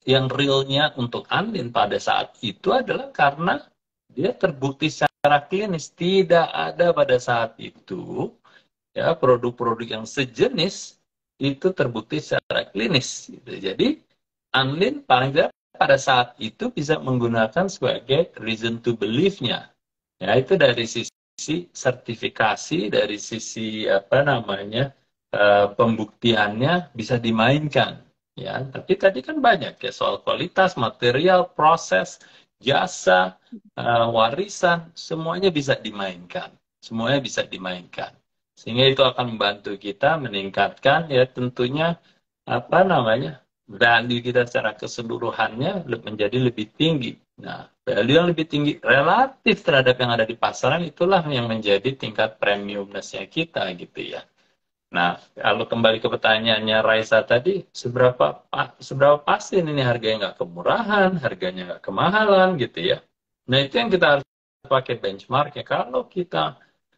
yang realnya untuk Unlin pada saat itu adalah karena dia terbukti secara klinis. Tidak ada pada saat itu ya produk-produk yang sejenis itu terbukti secara klinis. Gitu. Jadi Unlin paling tidak pada saat itu bisa menggunakan sebagai reason to believe-nya. Ya, itu dari sisi sertifikasi, dari sisi apa namanya uh, pembuktiannya bisa dimainkan. Ya, tapi tadi kan banyak ya soal kualitas, material, proses, jasa, uh, warisan, semuanya bisa dimainkan. Semuanya bisa dimainkan. Sehingga itu akan membantu kita meningkatkan ya tentunya apa namanya value kita secara keseluruhannya menjadi lebih tinggi. Nah, value yang lebih tinggi relatif terhadap yang ada di pasaran itulah yang menjadi tingkat premiumness-nya kita gitu ya. Nah, kalau kembali ke pertanyaannya Raisa tadi, seberapa seberapa pasti ini harganya nggak kemurahan, harganya nggak kemahalan gitu ya. Nah, itu yang kita harus pakai benchmark ya. Kalau kita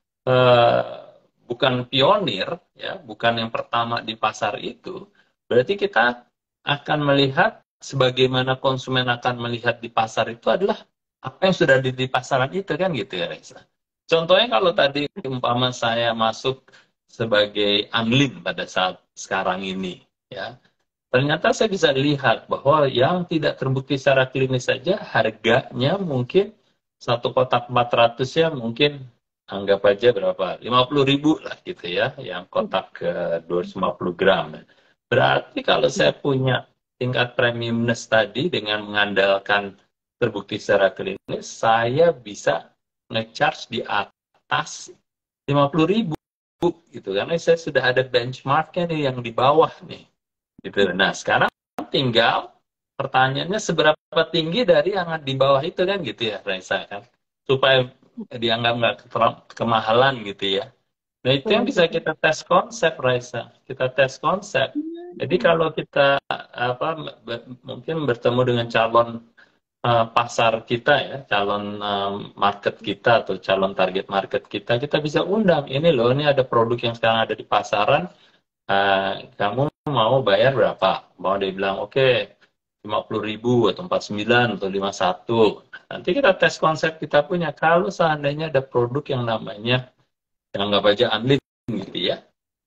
uh, bukan pionir, ya, bukan yang pertama di pasar itu, berarti kita akan melihat sebagaimana konsumen akan melihat di pasar itu adalah apa yang sudah di, di pasaran itu kan gitu ya Raisa. Contohnya kalau tadi umpama saya masuk sebagai Unlin pada saat sekarang ini, ya, ternyata saya bisa lihat bahwa yang tidak terbukti secara klinis saja harganya mungkin satu kotak empat ratus ya mungkin anggap aja berapa? lima puluh ribu lah gitu ya, yang kotak ke dua ratus lima puluh gram. Berarti kalau saya punya tingkat premiumness tadi dengan mengandalkan terbukti secara klinis, saya bisa nge-charge di atas lima puluh ribu gitu. Karena saya sudah ada benchmarknya nih yang di bawah nih. Gitu. Nah, sekarang tinggal pertanyaannya seberapa tinggi dari yang di bawah itu kan gitu ya, Raisa kan. Supaya dianggap nggak kemahalan gitu ya. Nah itu yang bisa kita tes konsep Raisa, kita tes konsep. Jadi kalau kita apa mungkin bertemu dengan calon uh, pasar kita ya, calon uh, market kita atau calon target market kita, kita bisa undang ini loh, ini ada produk yang sekarang ada di pasaran, uh, kamu mau bayar berapa? Mau dia bilang oke. Okay, lima puluh ribu atau empat puluh sembilan atau lima puluh satu. Nanti kita tes konsep kita punya. Kalau seandainya ada produk yang namanya yang nggak baca Unlin gitu ya.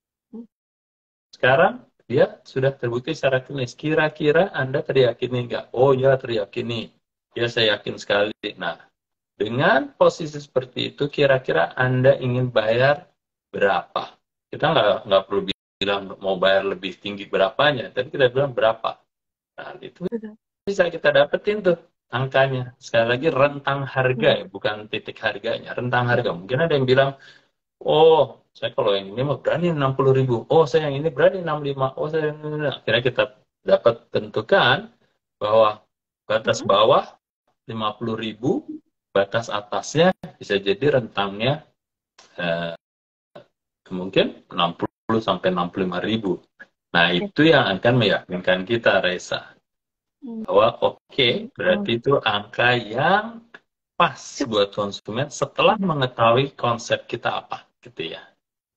Sekarang dia sudah terbukti secara klinis. Kira-kira Anda teriyakini nggak? Oh ya teriyakini. Ya saya yakin sekali. Nah, dengan posisi seperti itu, kira-kira Anda ingin bayar berapa? Kita nggak nggak perlu bilang mau bayar lebih tinggi berapanya. Tapi kita bilang berapa. Nah, itu bisa kita dapetin tuh angkanya. Sekali lagi rentang harga ya, bukan titik harganya, rentang harga. Mungkin ada yang bilang, oh saya kalau yang ini mau berani enam puluh ribu, oh saya yang ini berani enam puluh lima, oh saya yang ini. Akhirnya kita dapat tentukan bahwa batas bawah lima puluh ribu, batas atasnya bisa jadi rentangnya eh, mungkin enam puluh sampai enam puluh lima ribu. Nah, itu yang akan meyakinkan kita, Reza. Bahwa oke, okay, berarti itu angka yang pas buat konsumen setelah mengetahui konsep kita apa, gitu ya.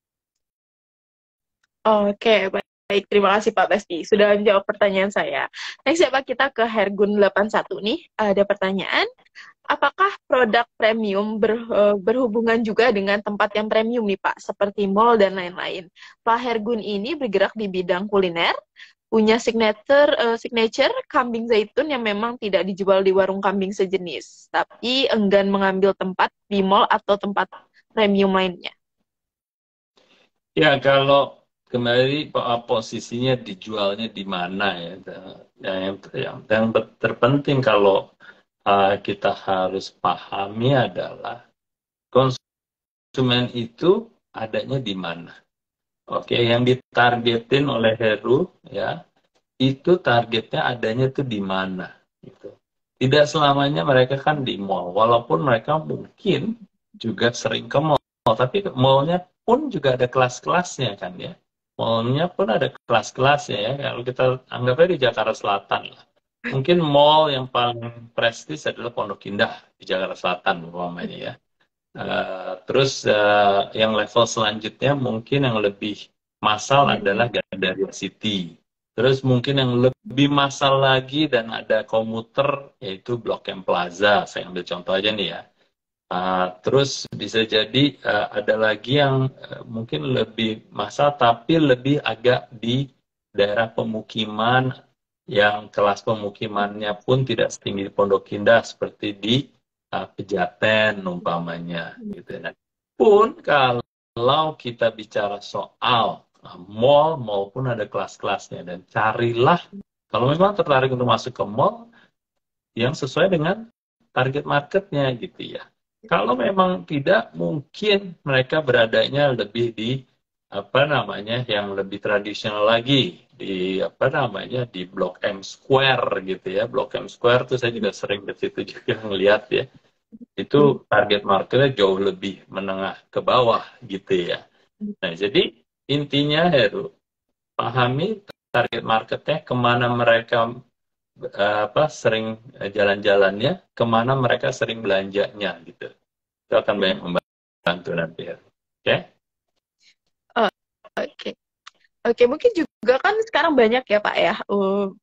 Oke, baik. Terima kasih Pak Basti. Sudah menjawab pertanyaan saya. Next ya Pak, kita ke Hergun delapan puluh satu nih. Ada pertanyaan. Apakah produk premium ber, berhubungan juga dengan tempat yang premium nih Pak, seperti mall dan lain-lain? Pak Hergun ini bergerak di bidang kuliner, punya signature uh, signature kambing zaitun yang memang tidak dijual di warung kambing sejenis, tapi enggan mengambil tempat di mall atau tempat premium lainnya. Ya, kalau kembali posisinya dijualnya di mana ya, yang, yang, yang terpenting kalau Uh, kita harus pahami adalah konsumen itu adanya di mana. Oke, yang ditargetin oleh Heru ya, itu targetnya adanya tuh di mana. Gitu. Tidak selamanya mereka kan di mall, walaupun mereka mungkin juga sering ke mall, tapi mallnya pun juga ada kelas-kelasnya kan ya. Mallnya pun ada kelas-kelasnya ya. Kalau kita anggapnya di Jakarta Selatan lah. Mungkin mall yang paling prestis adalah Pondok Indah di Jakarta Selatan umpamanya ya. Uh, terus uh, yang level selanjutnya mungkin yang lebih massal adalah Gandaria City Terus mungkin yang lebih massal lagi dan ada komuter, yaitu Blok M Plaza. Saya ambil contoh aja nih ya. Uh, terus bisa jadi uh, ada lagi yang uh, mungkin lebih massal, tapi lebih agak di daerah pemukiman yang kelas pemukimannya pun tidak setinggi Pondok Indah, seperti di uh, Pejaten umpamanya. Gitu. Nah, pun kalau kita bicara soal Nah, mall, mall pun ada kelas-kelasnya. Dan carilah, kalau memang tertarik untuk masuk ke mall, yang sesuai dengan target marketnya gitu ya. Kalau memang tidak, mungkin mereka beradanya lebih di, apa namanya, yang lebih tradisional lagi. Di, apa namanya, di Blok M Square gitu ya. Blok M Square tuh saya juga sering ke situ juga ngeliat ya. Itu target marketnya jauh lebih menengah ke bawah gitu ya. Nah, jadi intinya Heru, pahami target marketnya, kemana mereka uh, apa sering jalan-jalannya, kemana mereka sering belanjanya gitu. Itu akan banyak membantu nanti Heru. Oke? Okay? Oh, Oke, okay. Oke okay, mungkin juga kan sekarang banyak ya Pak ya. Uh,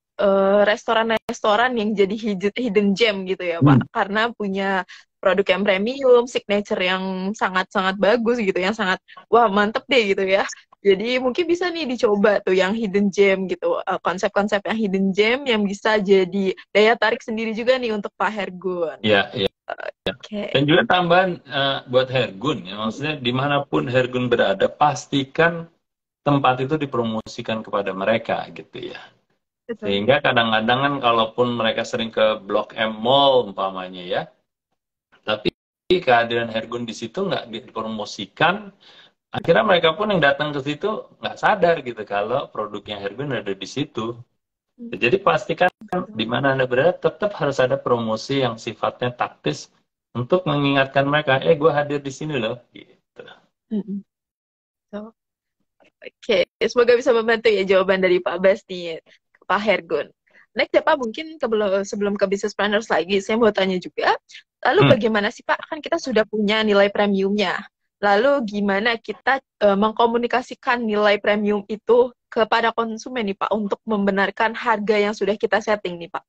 Uh, restoran-restoran yang jadi hidden gem gitu ya Pak, hmm. karena punya produk yang premium, signature yang sangat-sangat bagus gitu, yang sangat wah mantep deh gitu ya. Jadi mungkin bisa nih dicoba tuh yang hidden gem gitu, uh, konsep-konsep yang hidden gem yang bisa jadi daya tarik sendiri juga nih untuk Pak Hergun. Iya, iya. Oke. Okay. Dan juga tambahan uh, buat Hergun ya, maksudnya dimanapun Hergun berada, pastikan tempat itu dipromosikan kepada mereka gitu ya. Sehingga kadang-kadang kan kalaupun mereka sering ke Blok M Mall umpamanya ya, tapi kehadiran Hergun di situ nggak dipromosikan, akhirnya mereka pun yang datang ke situ nggak sadar gitu kalau produknya Hergun ada di situ. Jadi pastikan di mana Anda berada tetap harus ada promosi yang sifatnya taktis untuk mengingatkan mereka, eh gue hadir di sini loh. Gitu. Mm-hmm. So, Oke, okay. Semoga bisa membantu ya jawaban dari Pak Bas nih, Pak Hergun. Next ya Pak, mungkin kebelum, sebelum ke Business Planners lagi, saya mau tanya juga, lalu hmm. bagaimana sih Pak, kan kita sudah punya nilai premiumnya, lalu gimana kita uh, mengkomunikasikan nilai premium itu kepada konsumen nih Pak, untuk membenarkan harga yang sudah kita setting nih Pak?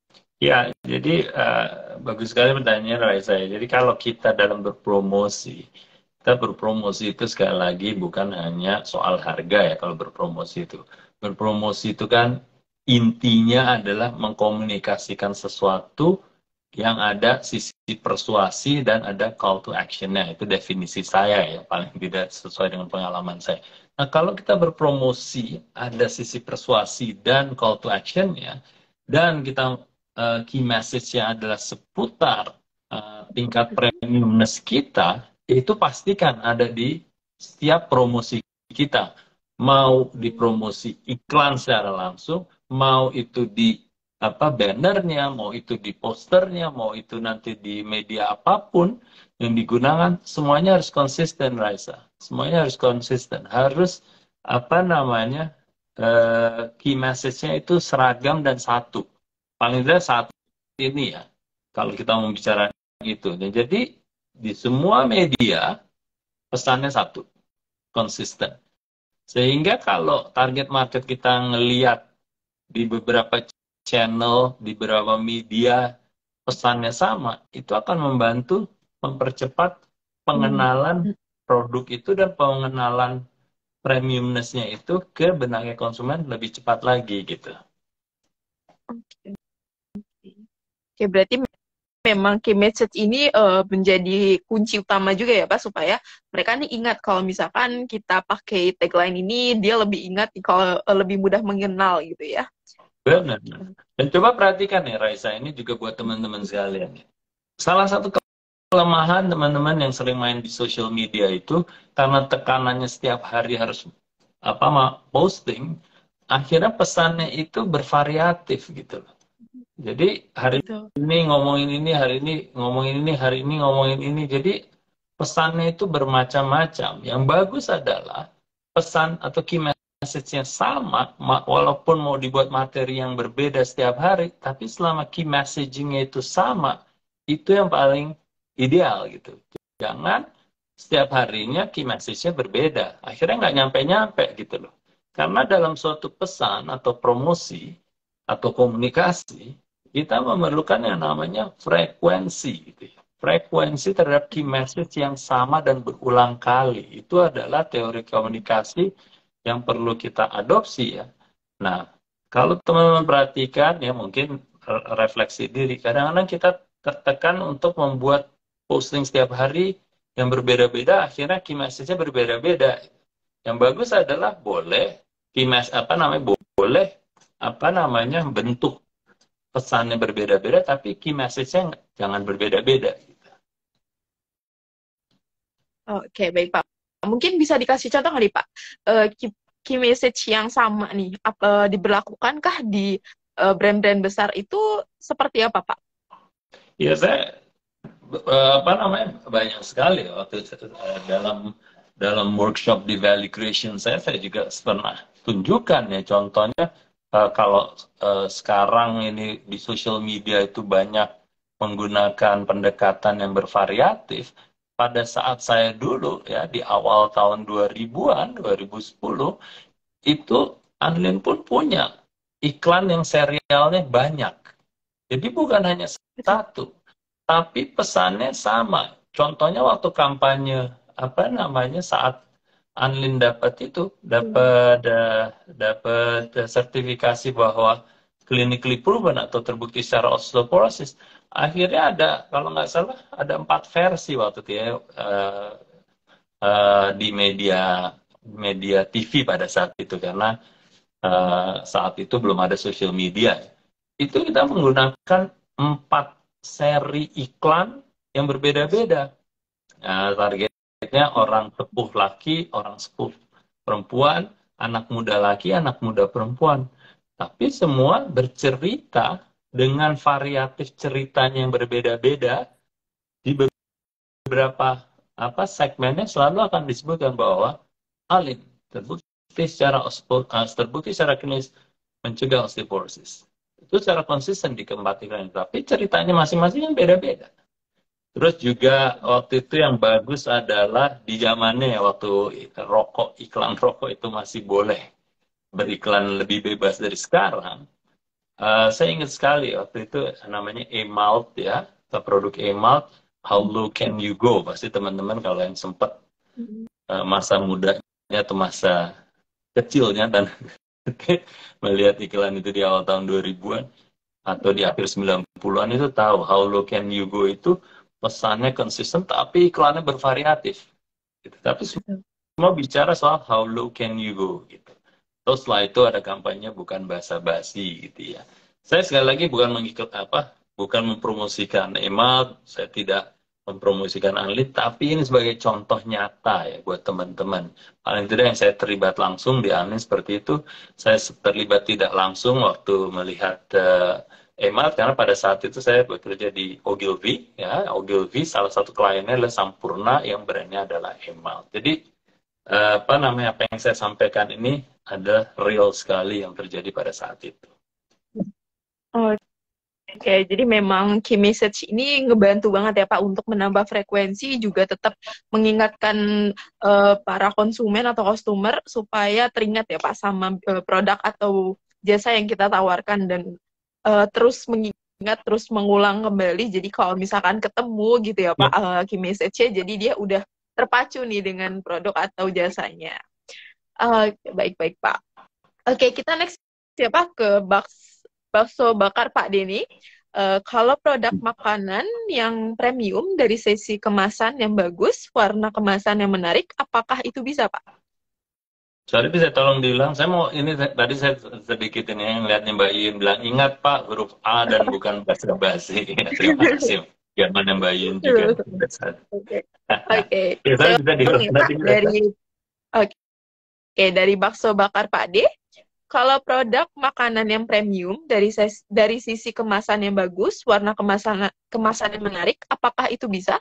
Ya, jadi uh, bagus sekali pertanyaannya Raisa. Jadi kalau kita dalam berpromosi, kita berpromosi itu sekali lagi bukan hanya soal harga ya kalau berpromosi itu. Berpromosi itu kan intinya adalah mengkomunikasikan sesuatu yang ada sisi persuasi dan ada call to action-nya. Itu definisi saya ya, paling tidak sesuai dengan pengalaman saya. Nah, kalau kita berpromosi, ada sisi persuasi dan call to action-nya, dan kita uh, key message-nya adalah seputar uh, tingkat premiumness kita, itu pastikan ada di setiap promosi kita. Mau dipromosi iklan secara langsung, mau itu di apa bannernya, mau itu di posternya, mau itu nanti di media apapun yang digunakan, semuanya harus konsisten, Raisa. Semuanya harus konsisten, harus apa namanya uh, key message-nya itu seragam dan satu. Paling tidak saat ini ya, kalau kita mau bicara itu. Dan jadi di semua media pesannya satu, konsisten. Sehingga kalau target market kita ngelihat di beberapa channel, di beberapa media pesannya sama, itu akan membantu mempercepat pengenalan produk itu dan pengenalan premiumness-nya itu ke benaknya konsumen lebih cepat lagi gitu. Oke, Oke berarti memang key message ini uh, menjadi kunci utama juga ya Pak, supaya mereka nih ingat kalau misalkan kita pakai tagline ini, dia lebih ingat kalau uh, lebih mudah mengenal gitu ya. Benar. Dan coba perhatikan ya Raisa, ini juga buat teman-teman sekalian. Salah satu kelemahan teman-teman yang sering main di social media itu, karena tekanannya setiap hari harus apa posting, akhirnya pesannya itu bervariatif gitu loh. Jadi hari ini ngomongin ini, hari ini ngomongin ini, hari ini ngomongin ini. Jadi pesannya itu bermacam-macam. Yang bagus adalah pesan atau key message-nya sama, walaupun mau dibuat materi yang berbeda setiap hari, tapi selama key messaging-nya itu sama, itu yang paling ideal gitu. Jangan setiap harinya key message-nya berbeda. Akhirnya nggak nyampe-nyampe gitu loh. Karena dalam suatu pesan atau promosi atau komunikasi, kita memerlukan yang namanya frekuensi. Gitu ya. Frekuensi terhadap key message yang sama dan berulang kali. Itu adalah teori komunikasi yang perlu kita adopsi ya. Nah, kalau teman-teman perhatikan ya mungkin refleksi diri. Kadang-kadang kita tertekan untuk membuat posting setiap hari yang berbeda-beda, akhirnya key message-nya berbeda-beda. Yang bagus adalah boleh key message apa namanya boleh apa namanya bentuk pesannya berbeda-beda, tapi key message-nya jangan berbeda-beda. Oke, baik Pak. Mungkin bisa dikasih contoh nggak nih Pak? Eh, key, key message yang sama nih, apa diberlakukankah di eh, brand-brand besar itu seperti apa Pak? Ya saya eh, apa namanya banyak sekali waktu eh, dalam dalam workshop di value creation saya saya juga pernah tunjukkan ya contohnya eh, kalau eh, sekarang ini di social media itu banyak menggunakan pendekatan yang bervariatif. Pada saat saya dulu ya di awal tahun dua ribuan, dua ribu sepuluh itu Anlin pun punya iklan yang serialnya banyak. Jadi bukan hanya satu, tapi pesannya sama. Contohnya waktu kampanye apa namanya saat Anlin dapat itu dapat uh, dapat uh, sertifikasi bahwa clinically proven atau terbukti secara osteoporosis. Akhirnya ada kalau nggak salah ada empat versi waktu itu ya uh, uh, di media media T V pada saat itu karena uh, saat itu belum ada social media. Itu kita menggunakan empat seri iklan yang berbeda-beda. Nah, targetnya orang sepuh laki, orang sepuh perempuan, anak muda laki, anak muda perempuan. Tapi semua bercerita dengan variatif ceritanya yang berbeda-beda. Di beberapa apa segmennya selalu akan disebutkan bahwa Alin terbukti secara terbukti secara klinis mencegah osteoporosis. Itu secara konsisten di keempat iklan, tapi ceritanya masing-masing yang beda-beda. Terus juga waktu itu yang bagus adalah di zamannya waktu rokok, iklan rokok itu masih boleh beriklan lebih bebas dari sekarang. Uh, saya ingat sekali waktu itu namanya E-Malt ya, produk E-Malt, How Low Can You Go? Pasti teman-teman kalau yang sempat uh, masa mudanya atau masa kecilnya dan melihat iklan itu di awal tahun dua ribuan atau di akhir sembilan puluhan itu tahu How Low Can You Go itu pesannya konsisten tapi iklannya bervariatif gitu. Tapi semua bicara soal how low can you go gitu. Terus setelah itu ada kampanye bukan basa-basi gitu ya. Saya sekali lagi bukan mengikut apa bukan mempromosikan Emal, saya tidak mempromosikan Anlin, tapi ini sebagai contoh nyata ya buat teman-teman. Paling tidak yang saya terlibat langsung di Anlin seperti itu, saya terlibat tidak langsung waktu melihat uh, Emal, karena pada saat itu saya bekerja di Ogilvy, ya Ogilvy salah satu kliennya adalah Sampurna yang brandnya adalah Emal. Jadi uh, apa namanya apa yang saya sampaikan ini ada real sekali yang terjadi pada saat itu. Oh. Oke, okay, jadi memang key message ini ngebantu banget ya Pak untuk menambah frekuensi, juga tetap mengingatkan uh, para konsumen atau customer supaya teringat ya Pak sama uh, produk atau jasa yang kita tawarkan dan uh, terus mengingat, terus mengulang kembali. Jadi kalau misalkan ketemu gitu ya Pak uh, key message-nya, jadi dia udah terpacu nih dengan produk atau jasanya. Uh, baik-baik Pak. Oke, okay, kita next ya Pak ke box bakso bakar Pak Denny. Uh, kalau produk makanan yang premium dari sisi kemasan yang bagus, warna kemasan yang menarik, apakah itu bisa Pak? Sorry bisa tolong diulang. Saya mau ini tadi saya sedikit ini yang lihatnya Mbak Yun bilang ingat Pak huruf A dan bukan basa-basi. Terima kasih. Gimana Mbak Yun juga. Oke. Oke. Saya bisa diulang dari Oke. Oke, dari bakso bakar Pak D. Kalau produk makanan yang premium dari ses, dari sisi kemasan yang bagus, warna kemasan kemasan yang menarik, apakah itu bisa?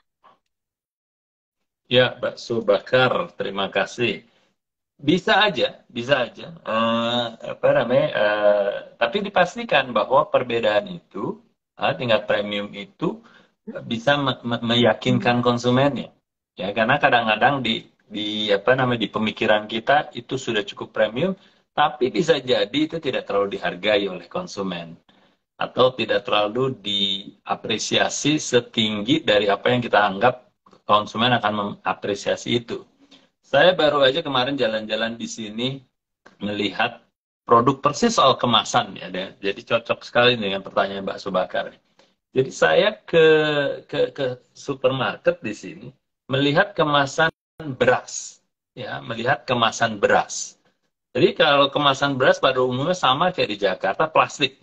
Ya, bakso bakar, terima kasih. Bisa aja, bisa aja. Uh, apa namanya? Uh, tapi dipastikan bahwa perbedaan itu, uh, tingkat premium itu bisa me me meyakinkan konsumennya. Ya, karena kadang-kadang di di apa namanya di pemikiran kita itu sudah cukup premium. Tapi bisa jadi itu tidak terlalu dihargai oleh konsumen. Atau tidak terlalu diapresiasi setinggi dari apa yang kita anggap konsumen akan mengapresiasi itu. Saya baru aja kemarin jalan-jalan di sini melihat produk persis soal kemasan ya. Jadi cocok sekali dengan pertanyaan Mbak Subakar. Jadi saya ke ke ke supermarket di sini melihat kemasan beras, ya, melihat kemasan beras. Jadi kalau kemasan beras pada umumnya sama kayak di Jakarta, plastik,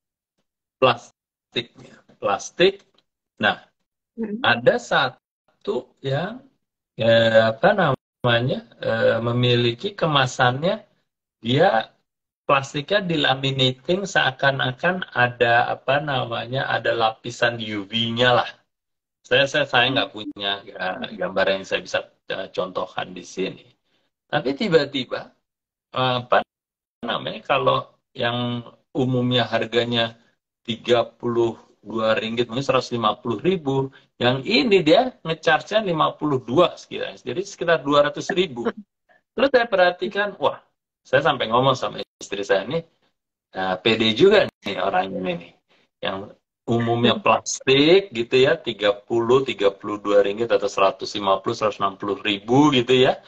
plastik, plastik. Nah, Hmm. ada satu yang eh, apa namanya eh, memiliki kemasannya, dia plastiknya dilaminating seakan-akan ada apa namanya ada lapisan U V-nya lah. Saya saya saya nggak punya uh, gambar yang saya bisa uh, contohkan di sini. Tapi tiba-tiba uh, apa namanya kalau yang umumnya harganya tiga puluh dua ringgit mungkin seratus lima puluh ribu, yang ini dia ngecharge-nya lima puluh dua sekiranya, jadi sekitar dua ratus ribu. Terus saya perhatikan, wah, saya sampai ngomong sama istri saya ini, uh, pede juga nih orang ini nih, yang umumnya plastik gitu ya, tiga puluh, tiga puluh dua ringgit atau seratus lima puluh, seratus enam puluh ribu gitu ya.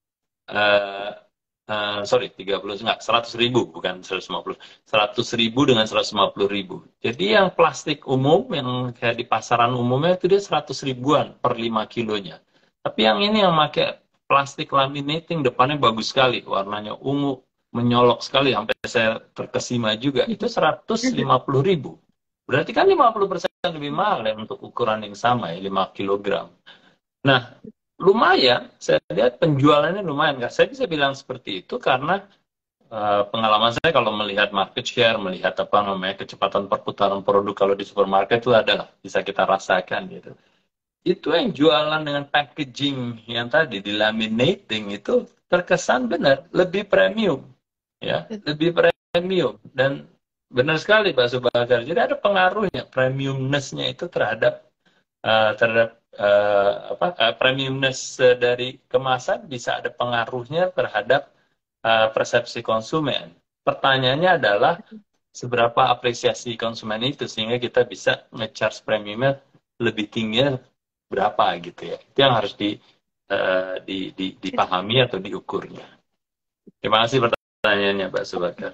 Uh, uh, sorry, tiga puluh, enggak, seratus ribu, bukan seratus lima puluh. seratus ribu dengan seratus lima puluh ribu. Jadi yang plastik umum, yang kayak di pasaran umumnya itu dia seratus ribuan per lima kilonya. Tapi yang ini yang pakai plastik laminating, depannya bagus sekali, warnanya ungu, menyolok sekali, sampai saya terkesima juga, itu seratus lima puluh ribu. Berarti kan lima puluh persen lebih mahal ya untuk ukuran yang sama ya, lima kilogram. Nah, lumayan, saya lihat penjualannya lumayan. Saya bisa bilang seperti itu karena uh, pengalaman saya kalau melihat market share, melihat apa namanya kecepatan perputaran produk kalau di supermarket itu adalah bisa kita rasakan gitu. Itu yang jualan dengan packaging yang tadi di laminating itu terkesan benar lebih premium, ya, lebih premium. Dan benar sekali Pak Subakar. Jadi ada pengaruhnya premiumness-nya itu terhadap uh, terhadap uh, apa uh, premiumness uh, dari kemasan bisa ada pengaruhnya terhadap uh, persepsi konsumen. Pertanyaannya adalah seberapa apresiasi konsumen itu sehingga kita bisa nge-charge premiumnya lebih tinggi berapa gitu ya. Itu yang harus di, uh, di, di dipahami atau diukurnya. Terima kasih pertanyaannya Mbak Subakar.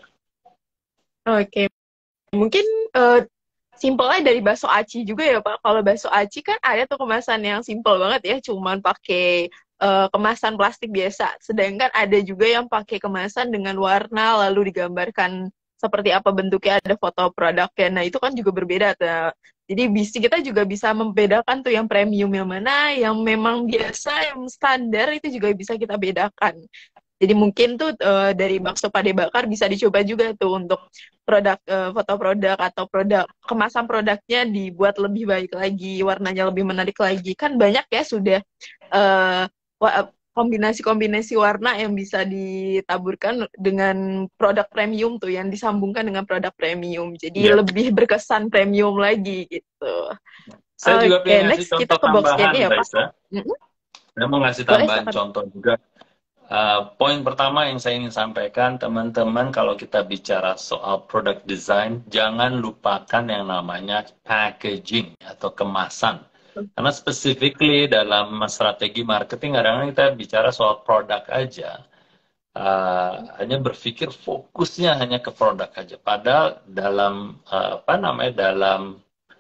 Oke, mungkin uh, simpelnya dari bakso aci juga ya Pak. Kalau bakso aci kan ada tuh kemasan yang simpel banget ya, cuman pakai uh, kemasan plastik biasa. Sedangkan ada juga yang pakai kemasan dengan warna lalu digambarkan seperti apa bentuknya, ada foto produknya. Nah itu kan juga berbeda. Tuh. Jadi bisa kita juga bisa membedakan tuh yang premium yang mana, yang memang biasa, yang standar itu juga bisa kita bedakan. Jadi mungkin tuh uh, dari bakso Pade Bakar bisa dicoba juga tuh untuk produk uh, foto produk atau produk kemasan produknya dibuat lebih baik lagi, warnanya lebih menarik lagi. Kan banyak ya sudah uh, kombinasi-kombinasi warna yang bisa ditaburkan dengan produk premium tuh yang disambungkan dengan produk premium. Jadi yeah. lebih berkesan premium lagi gitu. Saya juga okay, pengen next ngasih kita contoh ke box tambahan, ya, Pak. Mm-hmm. Saya mau ngasih tambahan Boleh, contoh juga. Uh, poin pertama yang saya ingin sampaikan, teman-teman, kalau kita bicara soal product design, jangan lupakan yang namanya packaging atau kemasan. Karena specifically dalam strategi marketing, kadang-kadang kita bicara soal produk aja. Uh, hanya berpikir fokusnya hanya ke produk aja. Padahal dalam, uh, apa namanya, dalam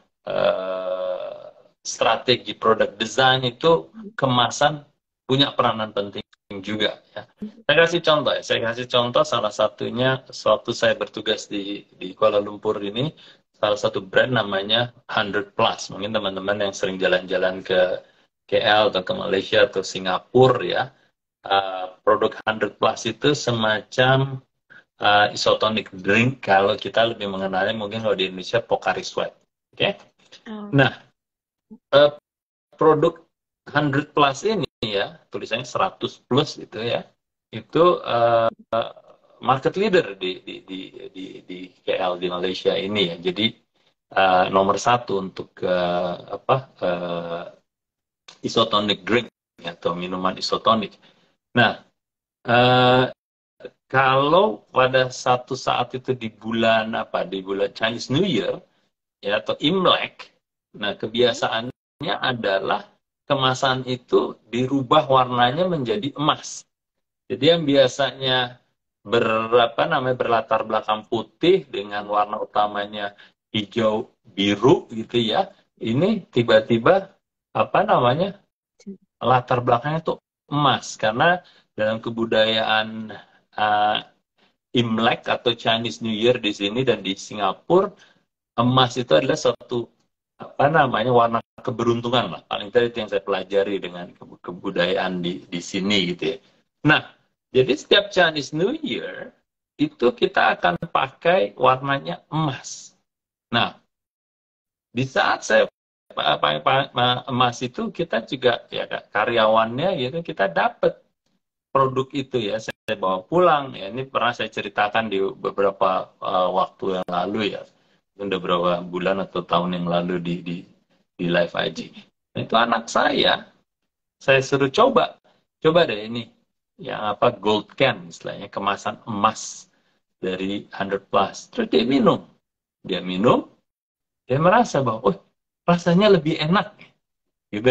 uh, strategi product design itu kemasan punya peranan penting juga ya. Saya kasih contoh ya, saya kasih contoh salah satunya sewaktu saya bertugas di di Kuala Lumpur ini, salah satu brand namanya hundred plus. Mungkin teman-teman yang sering jalan-jalan ke K L atau ke Malaysia atau Singapura ya, uh, produk hundred plus itu semacam uh, isotonic drink, kalau kita lebih mengenalnya mungkin kalau di Indonesia Pocari Sweat. Oke. Okay? Oh. Nah, uh, produk hundred plus ini ya, tulisannya seratus plus itu ya, itu uh, market leader di di di di, di K L di Malaysia ini ya. Jadi uh, nomor satu untuk uh, apa uh, isotonic drink atau minuman isotonik. Nah, uh, kalau pada satu saat itu di bulan apa, di bulan Chinese New Year, ya, atau Imlek, nah kebiasaannya adalah kemasan itu dirubah warnanya menjadi emas. Jadi yang biasanya berapa namanya berlatar belakang putih dengan warna utamanya hijau biru gitu ya, ini tiba-tiba apa namanya latar belakangnya tuh emas, karena dalam kebudayaan uh, Imlek atau Chinese New Year di sini dan di Singapura, emas itu adalah suatu apa namanya warna keberuntungan lah, paling tidak itu yang saya pelajari dengan ke- kebudayaan di di sini gitu ya. Nah, jadi setiap Chinese New Year itu kita akan pakai warnanya emas. Nah, di saat saya pakai emas itu, kita juga ya karyawannya gitu, kita dapat produk itu ya, saya bawa pulang ya. Ini pernah saya ceritakan di beberapa uh, waktu yang lalu ya, udah beberapa bulan atau tahun yang lalu di di di live I G. Nah, itu anak saya, saya suruh coba, coba deh ini yang apa gold can istilahnya, kemasan emas dari one hundred plus. Terus dia minum, dia minum, dia merasa bahwa, oh rasanya lebih enak, gitu.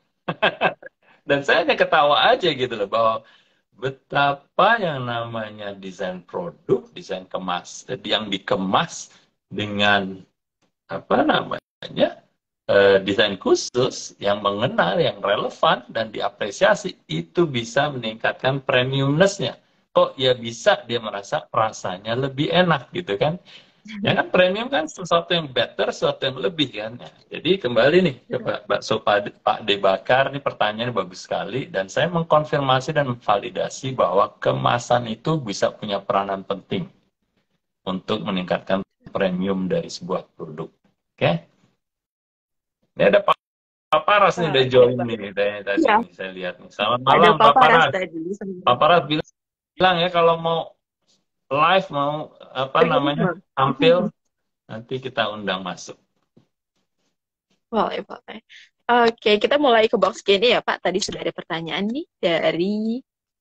Dan saya hanya ketawa aja gitu loh, bahwa betapa yang namanya desain produk, desain kemas, yang dikemas dengan apa namanya eh, desain khusus yang mengenal, yang relevan dan diapresiasi, itu bisa meningkatkan premiumness-nya. Kok ya bisa dia merasa rasanya lebih enak gitu kan? Ya kan premium kan sesuatu yang better, sesuatu yang lebih kan. Ya, jadi kembali nih ke Pak Bakso Pak Pak D. Bakar, ini pertanyaan bagus sekali, dan saya mengkonfirmasi dan memvalidasi bahwa kemasan itu bisa punya peranan penting untuk meningkatkan premium dari sebuah produk. Oke? Ini ada Pak Pak Paras nih, Wah, udah ada join Pak. nih tadi, tadi Iya, nih, saya lihat nih. Selamat ada malam Pak paparas Paras. tadi. Pak Paras bilang, bilang ya kalau mau live, mau apa namanya Terima. tampil, nanti kita undang masuk. Boleh, boleh. Oke, kita mulai ke box Q and A ya, Pak. Tadi sudah ada pertanyaan nih dari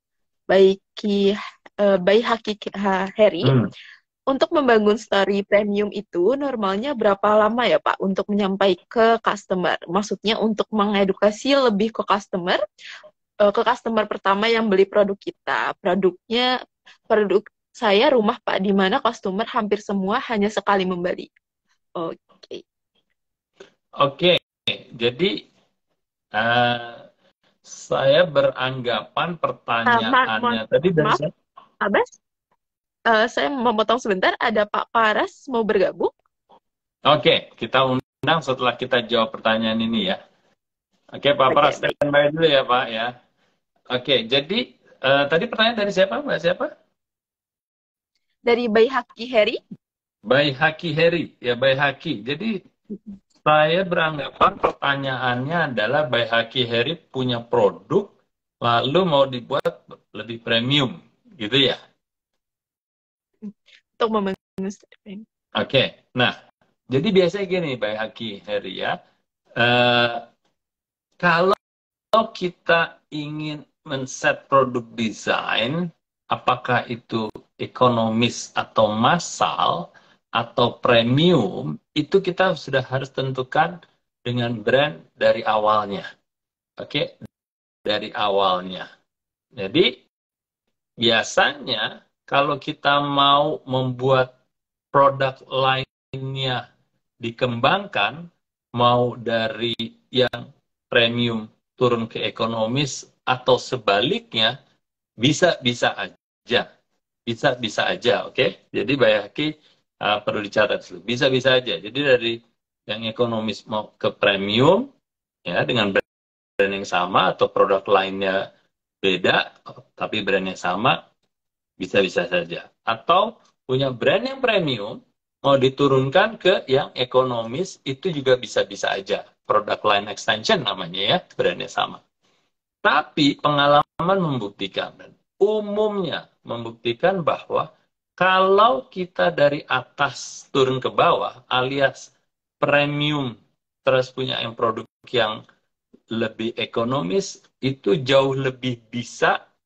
Baiki, eh, Bayi Hakiki Ha- Heri. Hmm. Untuk membangun story premium itu normalnya berapa lama ya, Pak, untuk menyampaikan ke customer? Maksudnya untuk mengedukasi lebih ke customer, eh, ke customer pertama yang beli produk kita. Produknya, produk saya rumah, Pak, di mana customer hampir semua hanya sekali membeli. Oke. Oke, jadi eh, saya beranggapan Ah, ma pertanyaannya ma- tadi dari maaf, saya. Abbas. Eh, saya memotong sebentar. Ada Pak Paras mau bergabung? Oke, kita undang setelah kita jawab pertanyaan ini ya. Oke, Pak Oke, Pras, baik. standby dulu ya Pak ya. Oke, jadi eh, tadi pertanyaan dari siapa, Mbak? Siapa? Dari Bayi Haki Heri. Bayi Haki Heri, ya Bayi Haki. Jadi saya beranggapan pertanyaannya adalah Bayi Haki Heri punya produk, lalu mau dibuat lebih premium, gitu ya? Untuk membangun story premium. Oke, nah, jadi biasanya gini, Bayi Haki Heri ya. Eh, kalau kita ingin men-set produk desain, apakah itu ekonomis atau massal atau premium, itu kita sudah harus tentukan dengan brand dari awalnya. Oke, dari awalnya. Jadi biasanya kalau kita mau membuat produk lainnya dikembangkan, mau dari yang premium turun ke ekonomis atau sebaliknya, bisa-bisa aja. Bisa-bisa aja, oke? Okay? Jadi Bayaki uh, perlu dicatat dulu. Bisa-bisa aja. Jadi dari yang ekonomis mau ke premium, ya dengan brand yang sama atau produk lainnya beda, tapi brandnya sama, bisa-bisa saja. Atau punya brand yang premium, mau diturunkan ke yang ekonomis, itu juga bisa-bisa aja. Product line extension namanya ya, brandnya sama. Tapi pengalaman membuktikan, dan umumnya membuktikan bahwa kalau kita dari atas turun ke bawah, alias premium, terus punya yang produk yang lebih ekonomis, itu jauh lebih bisa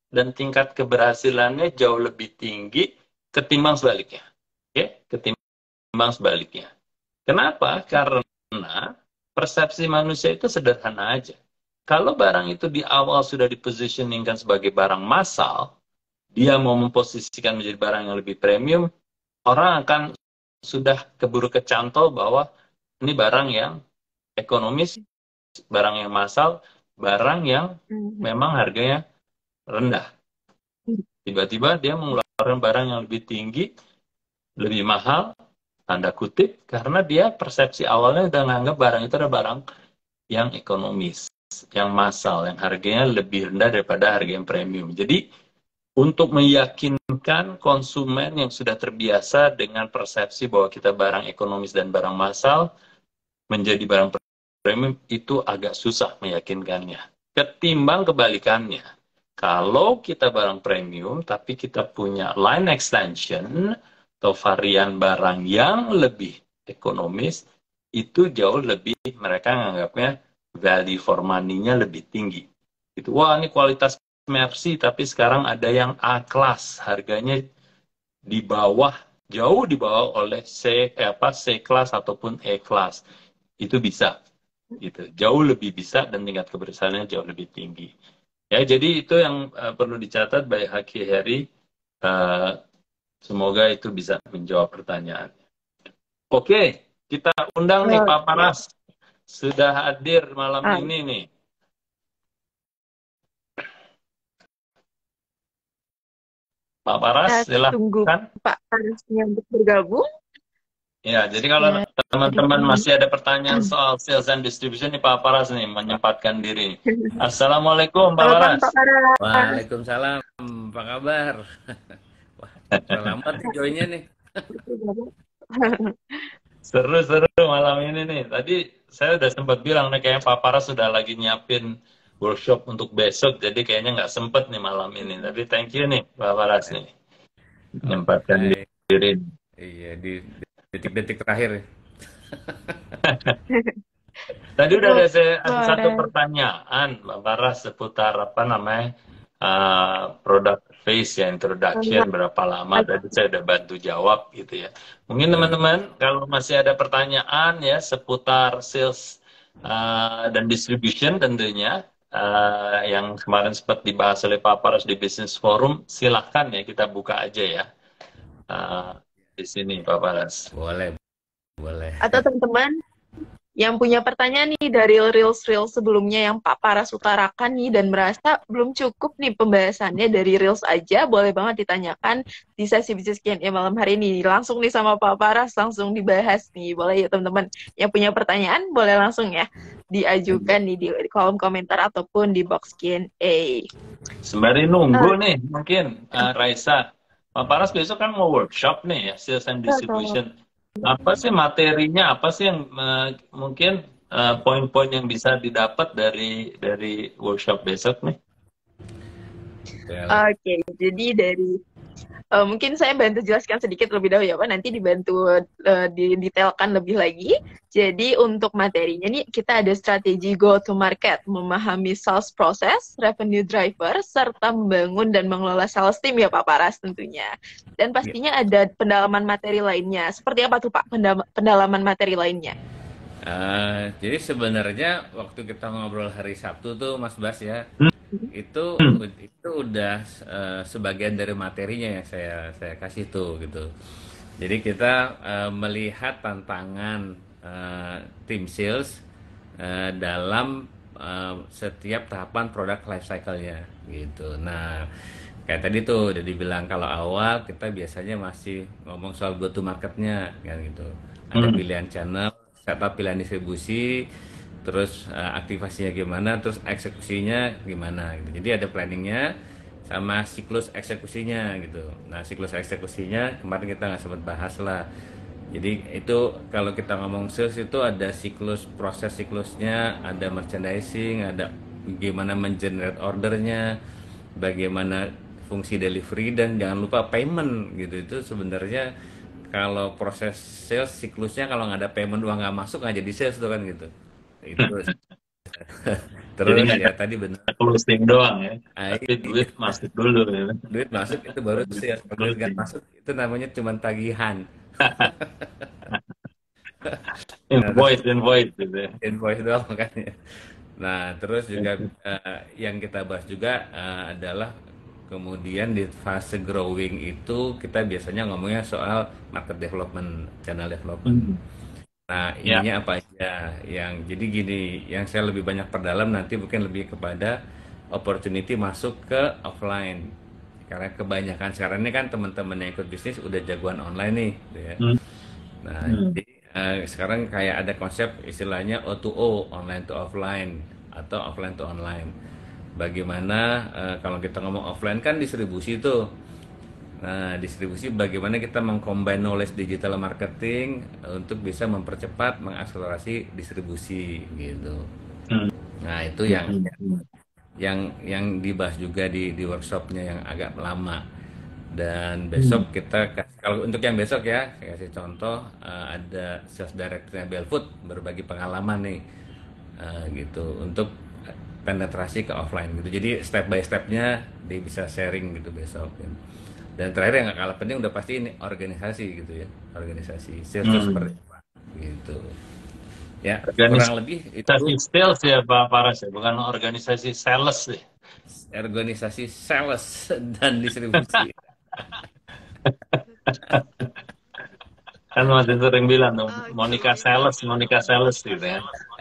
dan tingkat keberhasilannya jauh lebih tinggi ketimbang sebaliknya. Oke, ketimbang sebaliknya. Kenapa? Karena persepsi manusia itu sederhana aja. Kalau barang itu di awal sudah dipositioningkan sebagai barang massal, dia mau memposisikan menjadi barang yang lebih premium, orang akan sudah keburu kecantol bahwa ini barang yang ekonomis, barang yang massal, barang yang memang harganya rendah. Tiba-tiba dia mengeluarkan barang yang lebih tinggi, lebih mahal, tanda kutip, karena dia persepsi awalnya udah nganggap barang itu adalah barang yang ekonomis, yang massal, yang harganya lebih rendah daripada harga yang premium. Jadi, untuk meyakinkan konsumen yang sudah terbiasa dengan persepsi bahwa kita barang ekonomis dan barang massal menjadi barang premium, itu agak susah meyakinkannya. Ketimbang kebalikannya. Kalau kita barang premium, tapi kita punya line extension atau varian barang yang lebih ekonomis, itu jauh lebih, mereka menganggapnya value for money-nya lebih tinggi. Itu, wah ini kualitas Mercy, tapi sekarang ada yang A-class, harganya di bawah, jauh di bawah oleh C, eh, apa, C-class ataupun E-class. Itu bisa. Gitu. Jauh lebih bisa dan tingkat keberhasilannya jauh lebih tinggi. Ya, jadi itu yang uh, perlu dicatat by Haki Heri. Uh, semoga itu bisa menjawab pertanyaan. Oke, kita undang nih Pak Paras. Sudah hadir malam ah. ini nih. Pak Paras, silahkan. Tunggu Pak Parasnya untuk bergabung. Ya, jadi kalau teman-teman ya, masih ada pertanyaan soal sales and distribution, nih Pak Paras nih menyempatkan diri. Assalamualaikum Pak Paras. Waalaikumsalam, apa kabar? Wah, selamat nih joinnya nih. Seru-seru malam ini nih. Tadi saya udah sempat bilang nih kayaknya Pak Paras sudah lagi nyiapin workshop untuk besok, jadi kayaknya nggak sempet nih malam ini. Tapi thank you nih Pak Paras nih, menyempatkan okay. diri. Iya, di detik-detik terakhir. Tadi udah ada saya, satu pertanyaan Mbak Paras seputar apa namanya uh, product face ya, introduction berapa lama. Tadi saya udah bantu jawab gitu ya. Mungkin teman-teman kalau masih ada pertanyaan ya seputar sales uh, dan distribution tentunya uh, yang kemarin sempat dibahas oleh Pak Paras di Business Forum, silahkan ya kita buka aja ya. Uh, di sini Pak Paras. Boleh, boleh. Atau teman-teman yang punya pertanyaan nih dari Reels-Reels sebelumnya yang Pak Paras utarakan nih dan merasa belum cukup nih pembahasannya dari Reels aja, boleh banget ditanyakan di sesi Business Q and A malam hari ini. Langsung nih sama Pak Paras, langsung dibahas nih. Boleh ya teman-teman yang punya pertanyaan, boleh langsung ya diajukan nih di kolom komentar ataupun di box Q and A. Sembari nunggu uh, nih, mungkin uh, Raisa. Pak Paras besok kan mau workshop nih ya, sales and distribution. Apa sih materinya, apa sih yang uh, mungkin poin-poin uh, yang bisa didapat dari dari workshop besok nih? Oke, okay, jadi dari uh, mungkin saya bantu jelaskan sedikit lebih dahulu ya Pak, nanti dibantu uh, didetailkan lebih lagi. Jadi untuk materinya nih kita ada strategi go to market, memahami sales process, revenue driver, serta membangun dan mengelola sales team ya Pak Paras tentunya. Dan pastinya ada pendalaman materi lainnya. Seperti apa tuh Pak pendalaman materi lainnya? Uh, jadi sebenarnya waktu kita ngobrol hari Sabtu tuh Mas Bas ya, itu itu udah uh, sebagian dari materinya yang saya saya kasih tuh gitu. Jadi kita uh, melihat tantangan uh, tim sales uh, dalam uh, setiap tahapan produk life cycle-nya gitu. Nah, kayak tadi tuh udah dibilang kalau awal kita biasanya masih ngomong soal go to market-nya kan gitu. Ada pilihan channel, setup pilihan distribusi, terus uh, aktivasinya gimana, terus eksekusinya gimana gitu. Jadi ada planningnya sama siklus eksekusinya gitu. Nah siklus eksekusinya kemarin kita nggak sempat bahas lah. Jadi itu kalau kita ngomong sales itu ada siklus, proses siklusnya, ada merchandising, ada gimana mengenerate ordernya, bagaimana fungsi delivery, dan jangan lupa payment gitu. Itu sebenarnya kalau proses sales siklusnya kalau nggak ada payment, uang nggak masuk nggak jadi sales tuh kan gitu. Itu Jadi Terus nggak ya tadi benar. closing doang ya, Ah, tapi iya. duit masuk dulu ya. Duit masuk itu baru Duit sales. Kalau duit nggak closing. masuk itu namanya cuma tagihan. Nah, terus Invoice, invoice gitu ya. invoice doang makanya. Nah, terus juga eh, yang kita bahas juga eh, adalah kemudian di fase growing itu kita biasanya ngomongnya soal market development, channel development. Hmm. Nah, Ya, ininya apa aja yang jadi gini, yang saya lebih banyak perdalam nanti mungkin lebih kepada opportunity masuk ke offline. Karena kebanyakan sekarang ini kan teman-teman yang ikut bisnis udah jagoan online nih, gitu ya. hmm. Nah, Hmm. jadi eh, sekarang kayak ada konsep istilahnya O to O, online to offline atau offline to online. Bagaimana eh, kalau kita ngomong offline kan distribusi tuh. Nah, distribusi bagaimana kita mengcombine knowledge digital marketing untuk bisa mempercepat, mengakselerasi distribusi gitu. Hmm. Nah, itu yang Hmm. Hmm. yang yang dibahas juga di di workshopnya yang agak lama. Dan Hmm. besok kita kas- kalau untuk yang besok ya, saya kasih contoh eh, ada sales directornya Belfood berbagi pengalaman nih eh, gitu untuk penetrasi ke offline gitu. Jadi step by stepnya dia bisa sharing gitu besok. Dan terakhir yang gak kalah penting udah pasti ini organisasi gitu ya, organisasi sales itu Hmm. seperti apa gitu. Ya Organisasi kurang lebih itu sales ya Pak Paras ya, bukan organisasi sales ya. organisasi sales dan distribusi. Kan masih sering bilang tuh, Oke. Monica sales, Monica sales gitu ya.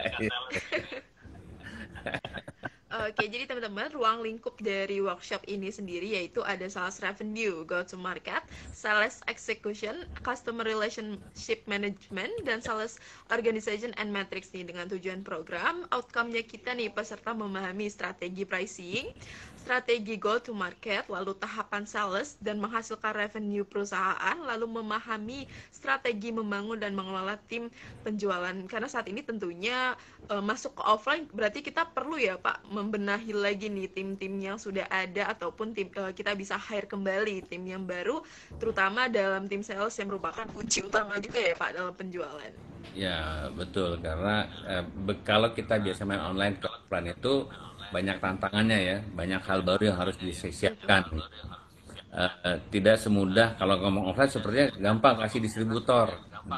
Oke, jadi teman-teman, ruang lingkup dari workshop ini sendiri yaitu ada sales revenue, go to market, sales execution, customer relationship management, dan sales organization and metrics nih dengan tujuan program. Outcome-nya kita nih peserta memahami strategi pricing, strategi go to market, lalu tahapan sales dan menghasilkan revenue perusahaan, lalu memahami strategi membangun dan mengelola tim penjualan. Karena saat ini tentunya uh, masuk ke offline berarti kita perlu ya Pak membenahi lagi nih tim-tim yang sudah ada ataupun tim uh, kita bisa hire kembali tim yang baru terutama dalam tim sales yang merupakan kunci utama juga ya Pak dalam penjualan. Ya betul karena eh, be- kalau kita biasa main online ke offline itu banyak tantangannya ya, banyak hal baru yang harus disiapkan. Eh, eh, tidak semudah kalau ngomong offline sepertinya gampang kasih distributor.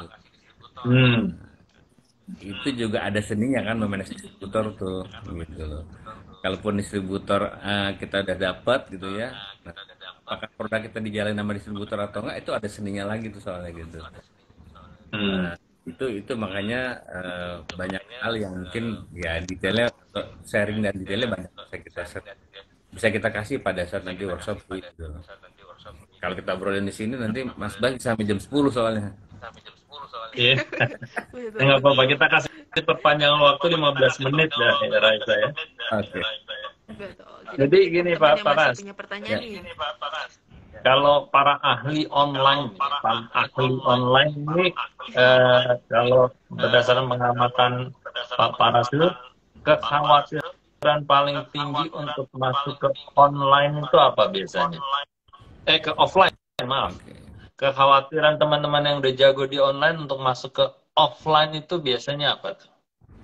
Hmm. Itu juga ada seninya kan memanage distributor tuh gitu loh. Kalaupun distributor eh, kita udah dapat gitu ya, nah, apakah produk kita dijalin sama distributor atau enggak itu ada seninya lagi tuh soalnya gitu. Hmm. Nah, itu itu makanya eh, banyak hal yang mungkin ya detailnya sharing dan detailnya banyak bisa kita share- bisa kita kasih pada saat nanti workshop gitu. Kalau kita obrolin di sini nanti Mas Bas sampai jam sepuluh soalnya. Iya. Betul. Ya, nggak apa-apa, kita kasih perpanjangan waktu lima belas menit ya, ya Raisa ya. Oke. Betul. Jadi gini, teman-teman Pak yang masih Paras. punya pertanyaan Ya. nih. Kalau para ahli online, para ahli online ini eh, kalau berdasarkan pengamatan Pak Paras itu kekhawatiran paling tinggi untuk masuk ke online itu apa biasanya? Eh ke offline, maaf. Oke. Kekhawatiran teman-teman yang udah jago di online untuk masuk ke offline itu biasanya apa tuh?